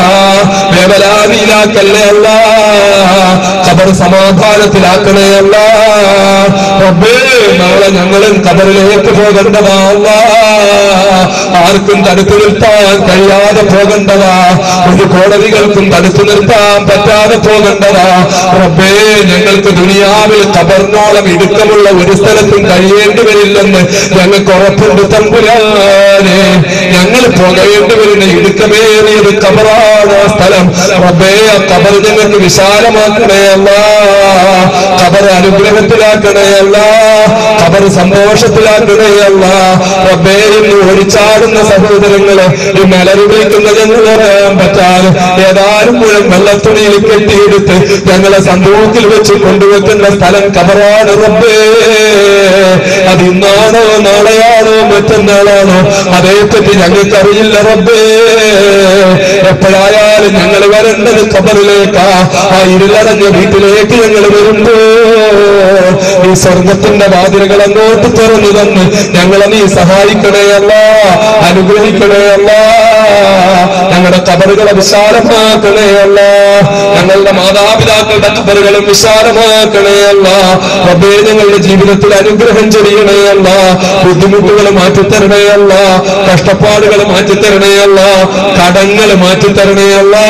വേവലാതിയിലാക്കല്ലേ അല്ലാ, ഖബർ സമാധാനത്തിലാക്കണേ അല്ലാ. റബ്ബേ, നാളെ ഞങ്ങളും ഖബറിലേക്ക് പോകേണ്ടതാ ആർക്കും തടുത്തു നിർത്താൻ കഴിയാതെ പോകേണ്ടതാ ഒരു കോടതികൾക്കും തടുത്തു നിർത്താൻ പറ്റാതെ പോകേണ്ടതാ റബ്ബേ ഞങ്ങൾക്ക് ദുനിയാവിൽ ഖബറിനോളം ഇടുക്കമുള്ള ഒരു സ്ഥലത്തും കഴിയേണ്ടി വരില്ലെന്ന് ഞങ്ങൾക്ക് ഉറപ്പുണ്ട് തമ്പുരാനെ ഞങ്ങൾ പോകേണ്ടി വരുന്ന ഇടുക്കമേറിയത് ഖബറാണ് സ്ഥലം റബ്ബേ ആ ഖബർ ഞങ്ങൾക്ക് വിശാലമാക്കണേ അല്ലാ ഖബർ അനുഗ്രഹത്തിലാക്കണേ അല്ലാ ഖബർ സന്തോഷത്തിലാക്കണേ അല്ലാ റബ്ബേ ഇന്ന് ഓടിച്ചാടുന്ന സഹോദരങ്ങളെ ഈ മലരുവിളിക്കുന്ന ഞങ്ങൾ പറയാൻ പറ്റാതെ ഏതാനും മുഴുവൻ വെള്ളത്തുണിയിൽ കെട്ടിയെടുത്ത് ഞങ്ങളെ സന്തോഷത്തിൽ വെച്ച് കൊണ്ടുവെക്കുന്ന സ്ഥലം ഖബറാണ് റബ്ബേ അത് ഇന്നാണോ നാളെയാണോ മറ്റന്നാളാണോ അതേപ്പറ്റി ഞങ്ങൾക്കറിയില്ല റബ്ബേ എപ്പോഴായാലും ഞങ്ങൾ വരേണ്ടത് ഖബറിലേക്കാ ആ ഇരുളടഞ്ഞ വീട്ടിലേക്ക് ഞങ്ങൾ വരുമ്പോ ഈ സ്വർഗത്തിന്റെ വാതിലുകൾ അങ്ങോട്ട് തുറന്നു തന്ന് ഞങ്ങളെ നീ സഹായിക്കണേ അല്ലാ അനുഗ്രഹിക്കണേ അല്ലാ ഞങ്ങളുടെ ഖബറുകളെ വിശാലമാക്കണേ അല്ലാ ഞങ്ങളുടെ മാതാപിതാക്കളുടെ ഖബറുകളും വിശാലമാക്കണേ അല്ലാ റബ്ബേ ഞങ്ങളുടെ ജീവിതത്തിൽ അനുഗ്രഹം ചൊരിയണേ അല്ലാ ബുദ്ധിമുട്ടുകൾ മാറ്റിത്തരണേ അല്ലാ കഷ്ടപ്പാടുകൾ മാറ്റിത്തരണേ അല്ലാ കടങ്ങൾ മാറ്റിത്തരണേ അല്ലാ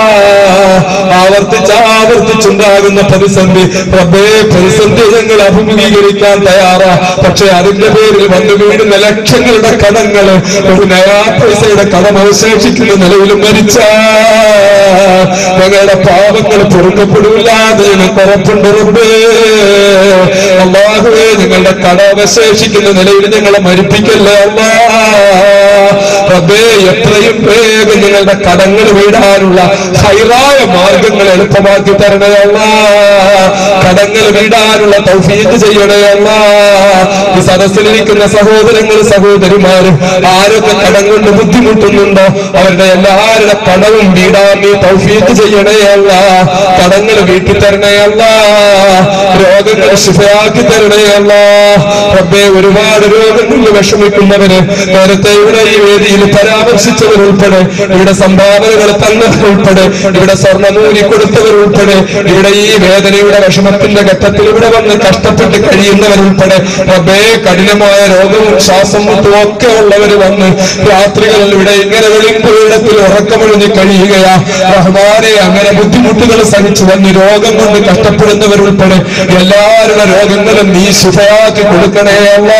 ആവർത്തിച്ചുണ്ടാകുന്ന പ്രതിസന്ധി റബ്ബേ പ്രതിസന്ധി ഞങ്ങൾ അഭിമുഖീകരിക്കാൻ തയ്യാറാ പക്ഷെ അതിന്റെ പേരിൽ വന്നു വീടുന്ന ലക്ഷങ്ങളുടെ കടങ്ങൾ ഒരു നയാ പൈസയുടെ കടം അവശേഷിക്കുന്ന നിലയിൽ മരിച്ച ഞങ്ങളുടെ പാപങ്ങൾ പൊറുക്കപ്പെടില്ലാതെ കുറപ്പുണ്ട് റബ്ബേ അല്ലാഹുവേ ഞങ്ങളുടെ കടം അവശേഷിക്കുന്ന നിലയിൽ ഞങ്ങളെ മരിപ്പിക്കല്ലേ അല്ലാ റബ്ബേ എത്രയും വേഗം ഞങ്ങളുടെ കടങ്ങൾ വീടാനുള്ള ഹൈറായ മാർഗങ്ങൾ എളുപ്പമാക്കി തരണേ അല്ലാ കടങ്ങൾ വീടാനുള്ള തൗഫീഖ് ചെയ്യണേ അല്ലാ ഈ സദസ്സിലിരിക്കുന്ന സഹോദരങ്ങൾ സഹോദരിമാരും ആരൊക്കെ കടം കൊണ്ട് ബുദ്ധിമുട്ടുന്നുണ്ടോ അവരുടെ എല്ലാവരുടെ കടവും വീടാൻ നീ തൗഫീഖ് ചെയ്യണേ അല്ലാ കടങ്ങൾ വീട്ടി തരണേ അല്ലാ രോഗങ്ങൾ ശിഫയാക്കി തരണേ അല്ലാ റബ്ബേ ഒരുപാട് രോഗങ്ങളിൽ വിഷമിക്കുന്നവര് നേരത്തെ ഇവിടെ ഈ വേദിയിൽ പരാമർശിച്ചവരുൾപ്പെടെ ഇവിടെ സംഭാവനകൾ തന്നവരുൾപ്പെടെ ഇവിടെ സ്വർണ്ണമൂലി കൊടുത്തവരുൾപ്പെടെ ഇവിടെ ഈ വേദനയുടെ വിഷമത്തിന്റെ ഘട്ടത്തിൽ ഇവിടെ വന്ന് കഷ്ടപ്പെട്ട് കഴിയുന്നവരുൾപ്പെടെ റബ്ബേ കഠിനമായ രോഗവും ശ്വാസം മുട്ടും ഒക്കെ ഉള്ളവര് വന്ന് രാത്രികളിൽ ഇവിടെ ഇങ്ങനെ വെളിമ്പുയിടത്തിൽ ഉറക്കമൊഴിഞ്ഞ് കഴിയുകയാ റഹ്മാനെ അങ്ങനെ ബുദ്ധിമുട്ടുകൾ സഹിച്ചു വന്ന് രോഗം കൊണ്ട് കഷ്ടപ്പെടുന്നവരുൾപ്പെടെ എല്ലാവരുടെ രോഗങ്ങളും നീ ശിഫയാക്കി കൊടുക്കണേ അല്ലാ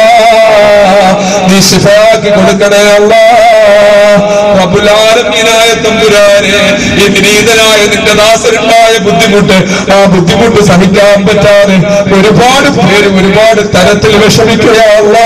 നീ ശിഫയാക്കി കൊടുക്കണേ അല്ലാ റബ്ബുൽ ആലമീനായ തമ്പുരാനെ ഈ വിനീതനായ നിന്റെ ദാസരുണ്ടായ ബുദ്ധിമുട്ട് ആ ബുദ്ധിമുട്ട് സഹിക്കാൻ പറ്റാതെ ഒരുപാട് പേര് ഒരുപാട് തരത്തിൽ വിഷമിക്കുകയല്ല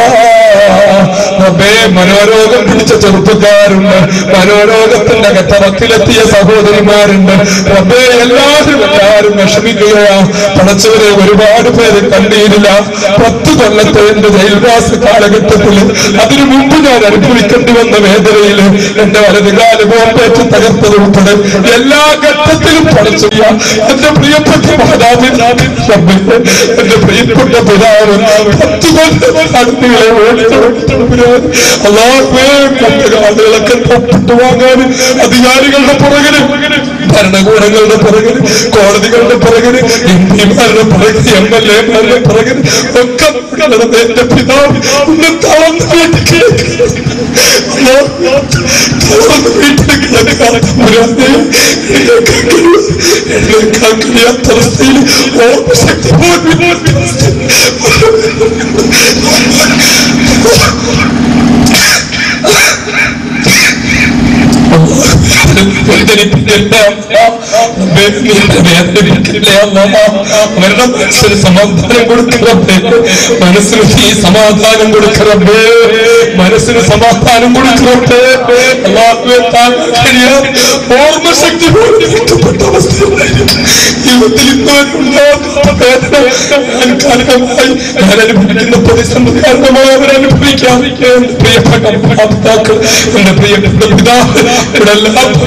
റബ്ബേ മനോരോഗം പിടിച്ച ചെറുപ്പക്കാരുണ്ട് മനോരോഗത്തിന്റെ ഘട്ടത്തിലെത്തിയ സഹോദരിമാരുണ്ട് റബ്ബേ എല്ലാവരും വിഷമിക്കുകയാ പടച്ചവരെ ഒരുപാട് പേര് കണ്ടീരില്ല 10 കൊല്ലത്തെ എന്റെ ജയിൽവാസ കാലഘട്ടത്തിൽ അതിനു മുമ്പ് ഞാൻ അനുഭവിക്കേണ്ടി വന്ന വേദനയിൽ എന്റെ വലതുകാല് ബോംബേറ്റ് തകർത്തത് ഉൾപ്പെടെ എല്ലാ ഘട്ടത്തിലും പടച്ചെയ്യ എന്റെ പ്രിയപ്പെട്ട മാതാപിതാവ് എന്റെ പ്രിയപ്പെട്ട പിതാവ് 10 കൊല്ലം അടുത്തുകളെ ആളുകളൊക്കെ ഒപ്പിട്ട് വാങ്ങാൻ അധികാരികളുടെ പുറകില് ഭരണകൂടങ്ങളുടെ പുറകില് കോടതികളുടെ പുറകില് എംപിമാരുടെ പുറകില് MLA-മാരുടെ പുറകില് ഒക്കെ എന്റെ പിതാവ് ഒന്ന് തളർന്ന് കഴിയാത്തവസ്ഥയിൽ ഓർമ്മശക്തി അവരുടെ മനസ്സിന് സമാധാനം കൊടുക്കറബേ മനസ്സിന് ഈ സമാധാനം കൊടുക്കറബേ മനസ്സിന് സമാധാനം കൊടുക്കറബേ അല്ലാഹുവേ താങ്കൾ കഴിയാൻ ഓർമ്മശക്തി പോലും നഷ്ടപ്പെട്ട അവസ്ഥയിലായിരിക്കും ജീവിതത്തിൽ ഇന്നുണ്ടാകുന്ന വേദന ഞാൻ കാലികമായി ഞാൻ അനുഭവിക്കുന്ന പ്രതിസന്ധി കാരണമായി അവരനുഭവിക്കാൻ പ്രിയപ്പെട്ട മാതാപിതാക്കൾ എന്റെ പ്രിയപ്പെട്ട പിതാവ് ഇവിടെ എല്ലാം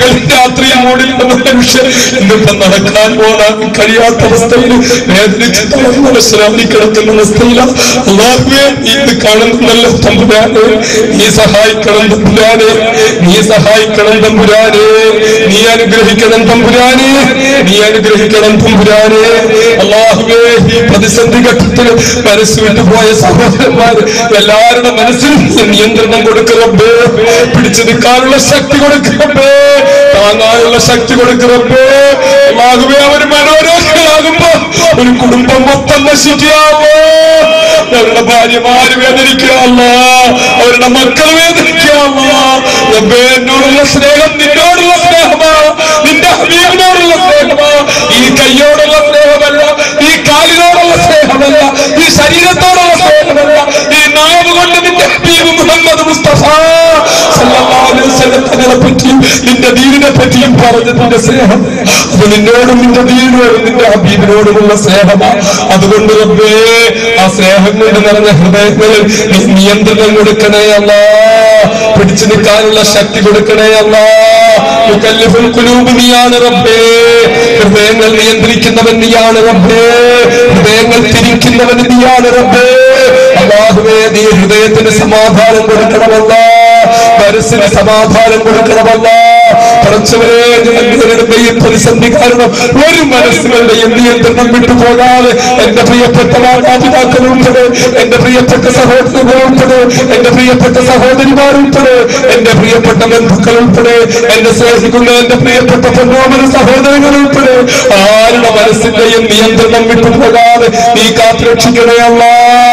പകലും രാത്രിയും ഓടിയുള്ള മനുഷ്യൻ ഇന്നിപ്പം നടക്കാൻ പോകാൻ കഴിയാത്ത അവസ്ഥയിൽ വേദനിച്ച് തളർന്ന് വിശ്രാമി കിടക്കുന്ന അവസ്ഥയിലാണ്. അല്ലാഹുവേ ഇത് കാണുന്നല്ലോ തമ്പുരാനെ, നീ സഹായിക്കണം തമ്പുരാനെ, നീ സഹായിക്കണം തമ്പുരാനെ, നീ അനുഗ്രഹിക്കണം തമ്പുരാനെ, നീ അനുഗ്രഹിക്കണം തമ്പുരാനെ. അല്ലാഹുവേ ഈ പ്രതിസന്ധി ഘട്ടത്തിൽ മനസ്സ് വിട്ടുപോയ സഹോദരന്മാര് എല്ലാവരുടെ മനസ്സിൽ നിയന്ത്രണം കൊടുക്കറബേ, പിടിച്ചു നിൽക്കാനുള്ള ശക്തി കൊടുക്കറബേ, താങ്ങാനുള്ള ശക്തി കൊടുക്കറബേ. അല്ലാഹുവേ അവർ മനോരോഗികളാകുമ്പോ ഒരു കുടുംബം മൊത്തം നശിക്കാവോ, അവരുടെ ഭാര്യമാര് വേദനിക്കാമല്ല, അവരുടെ മക്കൾ വേദനിക്കാമല്ല. എന്നോടുള്ള സ്നേഹം നിന്നോടുള്ള സ്നേഹമാ, നിന്റെ ഹബീബിനോടുള്ള സ്നേഹമാ. ഈ കയ്യോടുള്ള സ്നേഹമല്ല, ഈ കാലിനോടുള്ള സ്നേഹമല്ല, ഈ ശരീരത്തോടുള്ള സ്നേഹമല്ല, ഈ നാവ് കൊണ്ട് നിന്റെ ഹബീബ് മുഹമ്മദ് മുസ്തഫ സല്ലല്ലാഹു അലൈഹി വസല്ലം തങ്ങളെ പറ്റിയും നിന്റെ ദീനിനെ പറ്റിയും പറഞ്ഞതിന്റെ സ്നേഹം, അത് നിന്നോടും നിന്റെ ദീനിനോടും നിന്റെ ഹബീബിനോടുമുള്ള സ്നേഹമാ. അതുകൊണ്ട് റബ്ബേ ആ സ്നേഹം കൊണ്ട് നിറഞ്ഞ ഹൃദയങ്ങളിൽ നീ നിയന്ത്രണം കൊടുക്കണേ അല്ലാ, പിടിച്ചു നിൽക്കാനുള്ള ശക്തി കൊടുക്കണേ അല്ലാ. മുകല്ലിഫുൽ ഖുലൂബ് നീയാണ് റബ്ബേ, ഹൃദയങ്ങൾ നിയന്ത്രിക്കുന്നവൻ നീയാണ് റബ്ബേ, ഹൃദയങ്ങൾ തിരിക്കുന്നവൻ നീയാണ് റബ്ബേ. അല്ലാഹുവേ നീ ഹൃദയത്തിന് സമാധാനം കൊടുക്കണമല്ല, മനസ്സിന് സമാധാനം കൊടുക്കണമല്ല. പറച്ചവരെ ഞങ്ങളുടെ ഈ പ്രതിസന്ധി കാരണം ഒരു മനസ്സുകളുടെയും നിയന്ത്രണം വിട്ടുപോകാതെ എന്റെ പ്രിയപ്പെട്ട മാതാപിതാക്കൾ ഉൾപ്പെടെ, എന്റെ പ്രിയപ്പെട്ട സഹോദരങ്ങൾ ഉൾപ്പെടെ, എന്റെ പ്രിയപ്പെട്ട സഹോദരിമാർ ഉൾപ്പെടെ, എന്റെ പ്രിയപ്പെട്ട ബന്ധുക്കൾ ഉൾപ്പെടെ, എന്റെ സ്നേഹിക്കുന്ന എന്റെ പ്രിയപ്പെട്ട പൊന്നോമന സഹോദരങ്ങൾ ഉൾപ്പെടെ ആരുടെ മനസ്സിന്റെയും നിയന്ത്രണം വിട്ടുപോകാതെ നീ കാത്തുരക്ഷിക്കണയല്ല.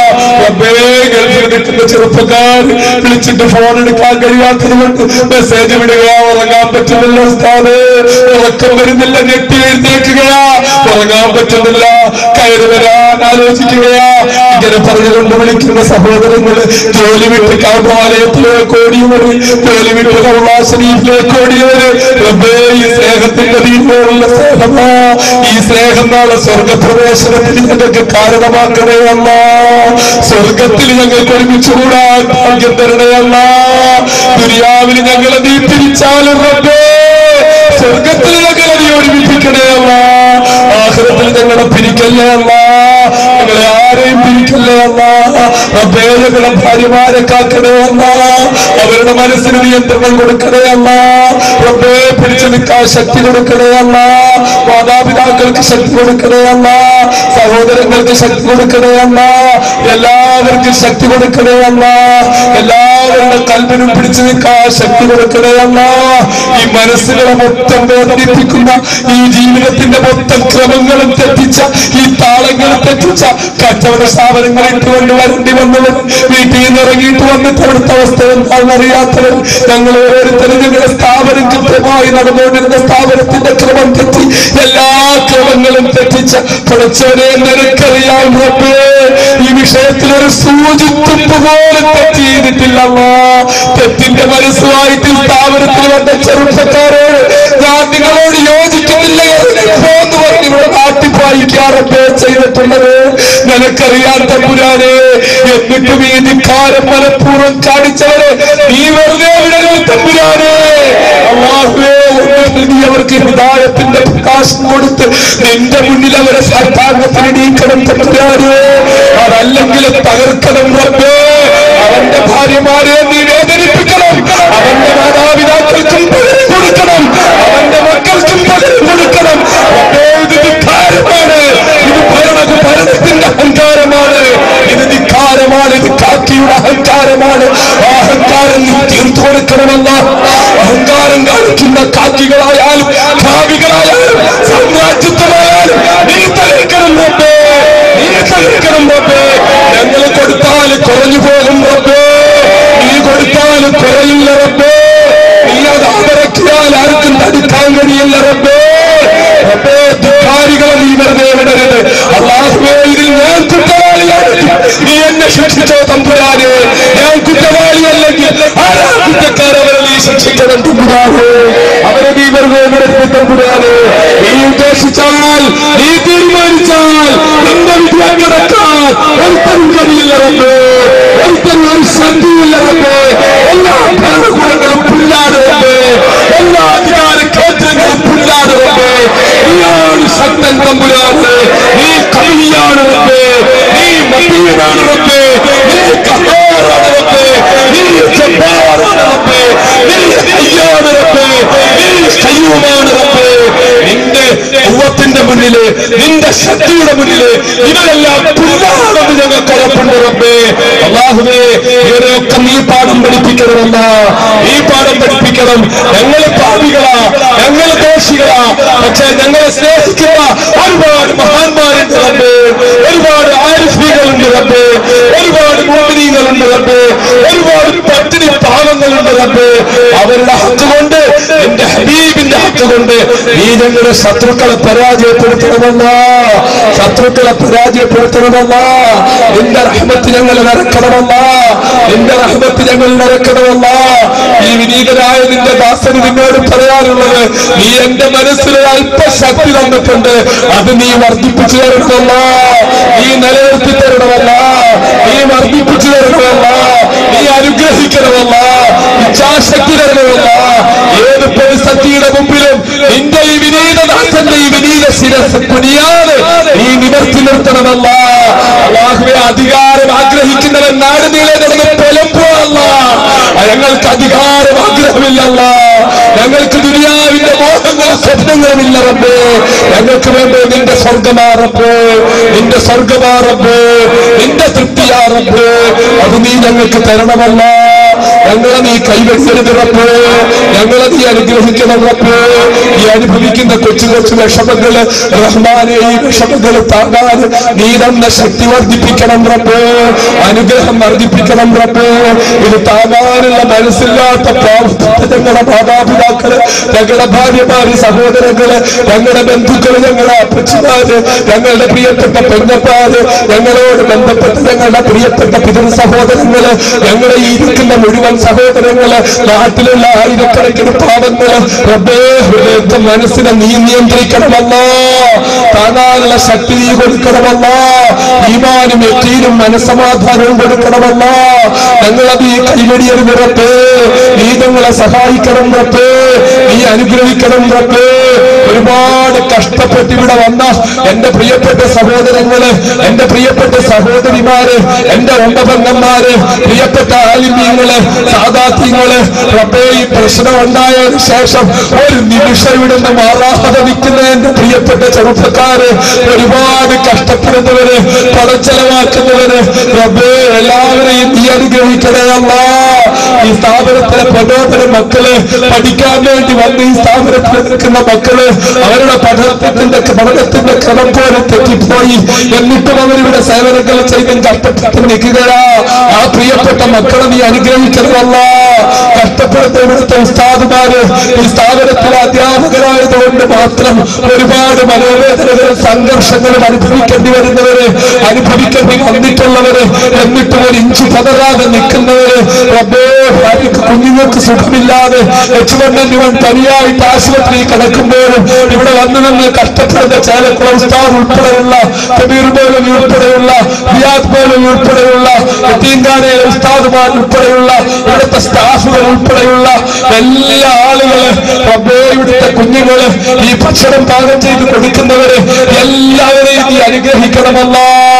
ഗൾഫിൽ നിൽക്കുന്ന ചെറുപ്പക്കാർ വിളിച്ചിട്ട് ഫോൺ എടുക്കാൻ കഴിയാത്തത് കൊണ്ട് മെസ്സേജ് വിടുകയാ, ഉറങ്ങാൻ പറ്റുന്നില്ല ഉസ്താദേ, ഉറക്കം വരുന്നില്ല, ഞെട്ടി എഴുന്നേൽക്കുകയാ, ഉറങ്ങാൻ പറ്റുന്നില്ല, കയറി വരാൻ ആലോചിക്കുകയാ. ഇങ്ങനെ പറഞ്ഞുകൊണ്ട് വിളിക്കുന്ന സഹോദരങ്ങള് ജോലി വിട്ട് കാബാലയത്തിലേക്ക് ഓടിയവര്, ജോലി വിട്ട് കൗളാ ശരീഫിലേക്ക് ഓടിയവര്, റബ്ബേ ഈ സ്നേഹത്തിന്റെ ദീനിലുള്ള സ്നേഹമാ, ഈ സ്നേഹം നാളെ സ്വർഗപ്രവേശനത്തിന് ഞങ്ങൾക്ക് കാരണമാക്കണേ അല്ല, സ്വർഗത്തിൽ ഞങ്ങൾക്ക് ഒരുമിച്ച് കൂടാൻ ഭാഗ്യം തരണേ അല്ല. ദുനിയാവിൽ ഞങ്ങളെ നീ പിരിച്ചാലും റബ്ബേ സ്വർഗത്തിൽ ഞങ്ങളെ നീ ഒരുമിപ്പിക്കണേ അല്ല, ആഖിറത്തിൽ ഞങ്ങളെ പിരിക്കല്ലേ അല്ല, ഞങ്ങളെ ആരെയും പിരിക്കല്ലേ അല്ല. റബ്ബേ ഞങ്ങളെ ഭാര്യമാരെ കാക്കണേ അല്ല, അവരുടെ മനസ്സിന് നിയന്ത്രണം കൊടുക്കണേ അല്ല, റബ്ബേ പിടിച്ചു നിൽക്കാൻ ശക്തി കൊടുക്കണേ അല്ല, മാതാപിതാക്കൾക്ക് ശക്തി കൊടുക്കണേ അല്ല, സഹോദരങ്ങൾക്ക് ശക്തി കൊടുക്കണേ അല്ല, എല്ലാവർക്കും ശക്തി കൊടുക്കണേ അല്ല, എല്ലാവരുടെ കൽബിനും പിടിച്ചു നിൽക്കാൻ ശക്തി കൊടുക്കണേ അല്ല. ഈ മനസ്സുകളെ മൊത്തം വേദനിപ്പിക്കുന്ന, ഈ ജീവിതത്തിന്റെ മൊത്തം ക്രമങ്ങളും തെറ്റിച്ച, ഈ താളങ്ങളും തെറ്റിച്ച കച്ചവട സ്ഥാപനങ്ങൾ ഇട്ടുകൊണ്ട് വരേണ്ടി വന്നവർ, വീട്ടിൽ നിന്ന് ഇറങ്ങിയിട്ട് വന്നിട്ട് അവിടുത്തെ അവസ്ഥ എന്താണെന്നറിയാത്തവർ, ഞങ്ങൾ ഓരോരുത്തരും ഞങ്ങളുടെ സ്ഥാപനം കൃത്യമായി നടന്നുകൊണ്ടിരുന്ന സ്ഥാപനത്തിന്റെ ക്രമം തെറ്റി, എല്ലാ ക്രമങ്ങളും തെറ്റിച്ച പഠിച്ചവരെ നിനക്കറിയാം റബ്ബേ, ഈ വിഷയത്തിൽ ഒരു സൂചിത്തുമ്പ് പോലും തെറ്റ് ചെയ്തിട്ടില്ല. തെറ്റിന്റെ മനസ്സുമായിട്ട് സ്ഥാപനത്തിൽ വന്ന ചെറുപ്പക്കാരോട് ഞാൻ നിങ്ങളോട് യോജിക്കുന്നില്ല എന്ന് പറഞ്ഞ് ഇവിടെ നാട്ടിപ്പായിക്കാറൊക്കെ ചെയ്തിട്ടുള്ളത് നിനക്കറിയാൻ തമ്പുരാനെ. എന്നിട്ടും ഈ ധിക്കാരം മനഃപൂർവ്വം കാണിച്ചവരെ നീ വെറുതെ വിടരുത് തമ്പുരാനെ. അല്ലാഹുവേ നീ അവർക്ക് ഹിദായത്തിന്റെ പ്രകാശം കൊടുത്ത് നിന്റെ മുന്നിൽ അവരെ സാധാരണത്തിന് നീക്കണം തമ്പുരാനെ, അതല്ലെങ്കിൽ തകർക്കണം റബ്ബേ. അവന്റെ ഭാര്യമാരെ നീ വേദനിപ്പിക്കണം, അവന്റെ മാതാപിതാക്കൾക്കും പകരം കൊടുക്കണം, അവന്റെ മക്കൾക്കും പകരം കൊടുക്കണം. ഇത് ധിക്കാരമാണ്, ഇത് ഭരണത്തിന്റെ അഹങ്കാരമാണ്, ഇത് ധിക്കാരമാണ്, ഇത് കാക്കിയുടെ അഹങ്കാരമാണ്. ആ അഹങ്കാരം നീ തീർത്തു കൊടുക്കണമെന്ന, അഹങ്കാരം കാണിക്കുന്ന കാക്കികളായാലും ഭാവികളായാലും സാമ്രാജ്യത്വമായാലും നീ തകർക്കണം റബ്ബേ, നീ തകർക്കണം റബ്ബേ. ഞങ്ങൾ കൊടുത്താൽ കുറഞ്ഞു പോകും റബ്ബേ, നീ കൊടുത്താൽ കുറയില്ല റബ്ബേ, നീ അത് അമരക്കിയാൽ ആർക്കും തടുക്കാൻ കഴിയില്ല റബ്ബേ. റബ്ബേ ധിക്കാരികളെ നീ വെറുതെ വിടരുത്. അല്ലാഹുവേ ഇതിൽ ഞാൻ കുറ്റവാളിയാണ്, നീ എന്നെ ശിക്ഷിച്ചോ തമ്പുരാനെ. ഞാൻ കുറ്റവാളിയല്ലെങ്കിൽ ആരാ കുറ്റക്കാരവരെ നീ ശിക്ഷിക്കണം തമ്പുരാനെ, അവരെ നീ വെറുതെ വിടരുത് തമ്പുരാനെ. നീ ഉദ്ദേശിച്ചാൽ, നീ തീരുമാനിച്ചാൽ നിന്റെ വിദ്യ കിടക്കാൻ ഒരുത്തരും കഴിയില്ല റബ്ബേ, ഒരുത്തരും ഒരു ശക്തിയില്ല റബ്ബേ. എല്ലാ ഭരണകൂടങ്ങളും പുല്ലാണ് റബ്ബേ, എല്ലാ അധികാര തമ്പുരാനെ. നീ കവിയാണ് റബ്ബേ, നീ മതീനാണ് റബ്ബേ, നീ ഖഹാറാണ് റബ്ബേ, നീ ജബ്ബാറാണ് റബ്ബേ, നീ ഹയ്യാണ് റബ്ബേ, നീ ഖയ്യൂമാണ് റബ്ബേ. നിന്റെ ഖുവ്വത്തിന്റെ മുന്നില്, നിന്റെ ശക്തിയുടെ മുന്നില് ഇവരെല്ലാം പുല്ലാണെന്ന് ഞങ്ങൾക്ക് ഉറപ്പുണ്ട് റബ്ബേ. അല്ലാഹുവേ, ഇവരെയൊക്കെ നീ പാഠം പഠിപ്പിക്കണമെന്ന, ഈ പാഠം പഠിപ്പിക്കണം. ഞങ്ങൾ പാപികളാ, ഞങ്ങൾ ദോഷികളാ, പക്ഷെ ഞങ്ങളെ സ്നേഹിക്കുന്ന ഒരുപാട് മഹാന്മാരുണ്ട് റബ്ബേ, ഒരുപാട് ആരിഫീകളുണ്ട് റബ്ബേ, ഒരുപാട് മുഅ്മിനീങ്ങളുണ്ട് റബ്ബേ, ഒരുപാട് പട്ടിണി പാവങ്ങളുണ്ട് റബ്ബേ. അവരുടെ ഹക്ക് കൊണ്ട്, എന്റെ ഹബീബിന്റെ ഹക്ക് കൊണ്ട് നീ ഞങ്ങളുടെ ശത്രുക്കളെ പരാജയപ്പെടുത്തണമെന്ന, ശത്രുക്കളെ പരാജയപ്പെടുത്തണമെന്ന. നിന്റെ റഹ്മത്ത് ഞങ്ങൾ നിറക്കണമെന്ന, നിന്റെ റഹ്മത്ത് ഞങ്ങൾ നിറക്കണമെന്ന. ഈ വിനീതനായ നിന്റെ ദാസന് നിന്നോട് പറയാനുള്ളത്, നീ എന്റെ മനസ്സിൽ അല്പശക്തി തന്നിട്ടുണ്ട്, അത് നീ വർദ്ധിപ്പിച്ചു തരണമല്ല, നീ നിലനിർത്തി തരണമല്ല, നീ വർദ്ധിപ്പിച്ചു തരണമല്ല, നീ അനുഗ്രഹിക്കണമല്ല, ഇച്ഛാശക്തി തരണമല്ല. ഏത് പ്രതിസന്ധിയുടെ മുമ്പിലും നിന്റെ ഈ വിനീതദാസന്റെ ഈ വിനീത ശിരസ് കുനിയാതെ നീ നിവർത്തി നിർത്തണമല്ല. അല്ലാഹുവേ, അധികാരം ആഗ്രഹിക്കുന്നവൻ നാട് നീളെ നടന്ന് പുലമ്പുവല്ല. ഞങ്ങൾക്ക് അധികാരം ആഗ്രഹമില്ലല്ല, ഞങ്ങൾക്ക് ദുനിയാവിന്റെ മോഹങ്ങളും സ്വപ്നങ്ങളുമില്ല റബ്ബേ. ഞങ്ങൾക്ക് വേണ്ടത് നിന്റെ സ്വർഗമാ റബ്ബേ, നിന്റെ സ്വർഗമാ റബ്ബേ, നിന്റെ തൃപ്തിയാ റബ്ബേ. അത് നീ ഞങ്ങൾക്ക് തരണമല്ല. ഞങ്ങളെ നീ കൈവെക്കരുത് റബ്ബേ, ഞങ്ങളെ നീ അനുഗ്രഹിക്കണം റബ്ബേ. ഈ അനുഭവിക്കുന്ന കൊച്ചു കൊച്ചു വിഷമങ്ങള് റഹ്മാനെ, ഈ വിഷമങ്ങള് താങ്ങാൻ നീ തന്ന ശക്തി വർദ്ധിപ്പിക്കണം റബ്ബേ, അനുഗ്രഹം വർദ്ധിപ്പിക്കണം റബ്ബേ. ഇത് താങ്ങാനുള്ള മനസ്സില്ലാത്ത പാവപ്പെട്ട ഞങ്ങളുടെ മാതാപിതാക്കള്, ഞങ്ങളുടെ ഭാര്യമാര്, സഹോദരങ്ങള്, ഞങ്ങളുടെ ബന്ധുക്കള്, ഞങ്ങളുടെ അപ്പച്ചമാര്, ഞങ്ങളുടെ പ്രിയപ്പെട്ട പെങ്ങന്മാര്, ഞങ്ങളോട് ബന്ധപ്പെട്ട ഞങ്ങളുടെ പ്രിയപ്പെട്ട പിതൃ സഹോദരങ്ങള്, ഞങ്ങളെ ഈ ഇരിക്കുന്ന മുഴുവൻ സഹോദരങ്ങള്, നാട്ടിലുള്ള ആയിരക്കണക്കിന് പാവങ്ങള് റബ്ബേ, ഹൃദയത്തെ മനസ്സിനെ നീ നിയന്ത്രിക്കണമല്ല, താങ്ങാനുള്ള ശക്തി നീ കൊടുക്കണമല്ല, ഈമാനും യഖീനും മനസ്സമാധാനവും കൊടുക്കണമല്ല. ഞങ്ങളത് ഈ കൈവടിയരുത് റബ്ബേ, നീ ഞങ്ങളെ സഹായിക്കണം റബ്ബേ, നീ അനുഗ്രഹിക്കണം റബ്ബേ. ഒരുപാട് കഷ്ടപ്പെട്ട് ഇവിടെ വന്ന എന്റെ പ്രിയപ്പെട്ട സഹോദരങ്ങള്, എന്റെ പ്രിയപ്പെട്ട സഹോദരിമാര്, എന്റെ ഉമ്മപെങ്ങന്മാര്, പ്രിയപ്പെട്ട ആലിമീങ്ങള്, സാദാത്യങ്ങള് റബ്ബേ, ഈ പ്രശ്നം ഉണ്ടായതിനു ശേഷം ഒരു നിമിഷം ഇവിടുന്ന് മാറാതെ നിൽക്കുന്ന എന്റെ പ്രിയപ്പെട്ട ചെറുപ്പക്കാര്, ഒരുപാട് കഷ്ടപ്പെടുന്നവര്, പണച്ചെലവാക്കുന്നവര് റബ്ബേ, എല്ലാവരെയും നീ അനുഗ്രഹിക്കണേ അല്ലാ. ഈ സ്ഥാപനത്തിലെ പ്രബോധന മക്കള്, പഠിക്കാൻ വേണ്ടി വന്ന് ഈ സ്ഥാപനത്തിൽ നിൽക്കുന്ന മക്കള്, അവരുടെ പഠനത്തിന്റെ ക്രമം പോലെ തെറ്റിപ്പോയി, എന്നിട്ടും അവരിവിടെ സേവനങ്ങൾ ചെയ്ത് കഷ്ടപ്പെട്ട് നിൽക്കുകയാ. ആ പ്രിയപ്പെട്ട മക്കളെ നീ അനുഗ്രഹിക്കണമല്ല. കഷ്ടപ്പെടുന്ന ഇവിടുത്തെ ഉസ്താദുമാര്, ഈ സ്ഥാപനത്തിലെ അധ്യാപകരായതുകൊണ്ട് മാത്രം ഒരുപാട് മനോവേദനകളും സംഘർഷങ്ങളും അനുഭവിക്കേണ്ടി വരുന്നവര്, അനുഭവിക്കേണ്ടി വന്നിട്ടുള്ളവര്, എന്നിട്ടും ഒരു ഇഞ്ച് പതറാതെ നിൽക്കുന്നവര് റബ്ബേ, ഭാര്യക്ക് കുഞ്ഞുങ്ങൾക്ക് സുഖമില്ലാതെ H1N1 തനിയായിട്ട് ആശുപത്രിയിൽ കിടക്കുമ്പോഴും ഇവിടെ വന്നു നിന്ന് കഷ്ടപ്പെടുന്ന ചേലക്കുളം ഉസ്താദ് ഉൾപ്പെടെയുള്ള, കബീർ പോലും ഉൾപ്പെടെയുള്ള, റിയാദ് പോലും ഉൾപ്പെടെയുള്ള, യതീംഖാനയിലെ ഉസ്താദുമാർ ഉൾപ്പെടെയുള്ള, ഇവിടുത്തെ സ്റ്റാഫുകൾ ഉൾപ്പെടെയുള്ള എല്ലാ ആളുകള് റബ്ബേ, ഇവിടുത്തെ കുഞ്ഞുങ്ങള്, ഈ ഭക്ഷണം പാകം ചെയ്ത് കൊടുക്കുന്നവര് എല്ലാവരെയും നീ അനുഗ്രഹിക്കണമല്ല,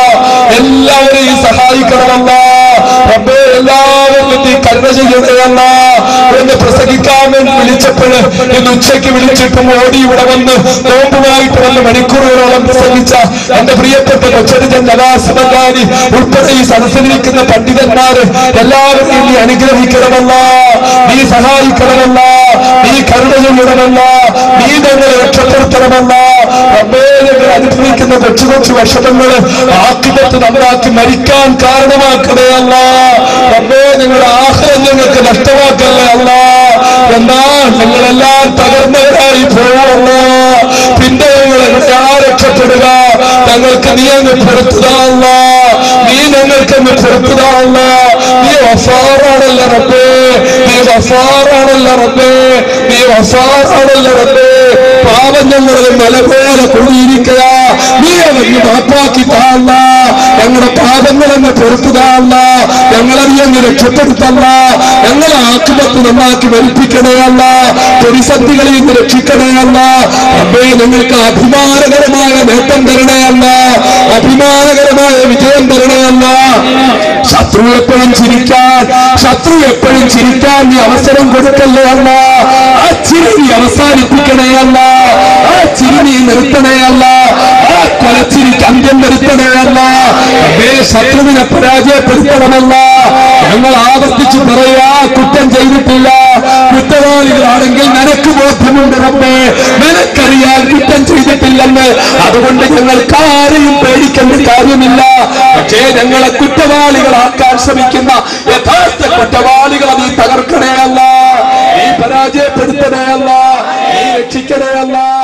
എല്ലാവരെയും സഹായിക്കണമല്ല റബ്ബേ. എല്ലാവരും നീ കരുണ ചെയ്യണമല്ല. എന്ന് പ്രസംഗിക്കാൻ വേണ്ടി വിളിച്ചപ്പോഴ്, ഇന്ന് ഉച്ചയ്ക്ക് വിളിച്ചിട്ടും ഓടി ഇവിടെ വന്ന് നോമ്പുമായിട്ട് വന്ന് മണിക്കൂറുകളോളം പ്രസംഗിച്ച എന്റെ പ്രിയപ്പെട്ട കൊച്ചടിജൻ നവാസുമല്ലാനി ഉൾപ്പെടെ ഈ സദസ്സിലിരിക്കുന്ന പണ്ഡിതന്മാര് എല്ലാവരെയും നീ അനുഗ്രഹിക്കണമല്ല, നീ സഹായിക്കണമല്ല, നീ കരുണ ചെയ്യണമല്ല, നീ ഞങ്ങളെ രക്ഷപ്പെടുത്തണമല്ല റബ്ബേ. ഞങ്ങൾ അനുഭവിക്കുന്ന കൊച്ചു കൊച്ചു വിഷമങ്ങള് ആക്കിപത്ത് നമ്മളാക്കി മരിക്കാൻ കാരണമാക്കണേ അല്ല റബ്ബേ. ഞങ്ങളുടെ ആഖിറത്ത് ഞങ്ങൾക്ക് നഷ്ടമാക്കല്ലേ അല്ല. എന്നാൽ ഞങ്ങളെല്ലാം തകർന്നവരായി പോവല്ല. പിന്നെ ഞങ്ങൾ രക്ഷപ്പെടുക, ഞങ്ങൾക്ക് നീ അങ്ങ് പുറത്തുതാല്ല, നീ ഞങ്ങൾക്കങ്ങ് പുറത്തുതാല്ല. നീ വഫാറാണല്ല റബ്ബേ, നീ വഫാറാണല്ല റബ്ബേ, നീ വഫാറാണല്ല റബ്ബേ. പാപം ഞങ്ങളിൽ മല പോലെ കൂടിയിരിക്കുക. നീ അവന് മാപ്പാക്കി താല്ല. ഞങ്ങളുടെ പാപങ്ങളെന്ന് പൊറുത്തു താല്ല. ഞങ്ങളറിയെന്ന് രക്ഷപ്പെടുത്തല്ല. ഞങ്ങളെ ആത്മത്ത് നന്നാക്കി വലിപ്പിക്കണയല്ല. പ്രതിസന്ധികളിൽ നിന്ന് രക്ഷിക്കണയല്ല. അമ്മേ ഞങ്ങൾക്ക് അഭിമാനകരമായ നേട്ടം തരണയല്ല. അഭിമാനകരമായ വിജയം തരണയല്ല. ശത്രു എപ്പോഴും ചിരിക്കാൻ നീ അവസരം കൊടുക്കല്ലേ അല്ല. ആ ചിരി നീ അവസാനിപ്പിക്കണേയല്ല. ആ ചിരി നീ നിർത്തണേയല്ല. ആ കൊലച്ചിരിക്ക് അന്ത്യം വരുത്തണേയല്ല. അതേ ശത്രുവിനെ പരാജയപ്പെടുത്തണമല്ല. ഞങ്ങൾ ആവർത്തിച്ച് പറയാ, കുറ്റം ചെയ്തിട്ടില്ല. കുറ്റവാളികളാണെങ്കിൽ നിനക്ക് ബോധ്യമുണ്ട് റബ്ബേ, നിനക്കറിയാൻ കുറ്റം ചെയ്തിട്ടില്ലെന്ന്. അതുകൊണ്ട് ഞങ്ങൾക്കാരെയും പേടിക്കേണ്ട കാര്യമില്ല. പക്ഷേ ഞങ്ങളെ കുറ്റവാളികളാക്കാൻ ശ്രമിക്കുന്ന യഥാർത്ഥ കുറ്റവാളികളെ നീ തകർക്കണേ അല്ല. നീ പരാജയപ്പെടുത്തണേ അല്ല. നീ രക്ഷിക്കണേ അല്ല.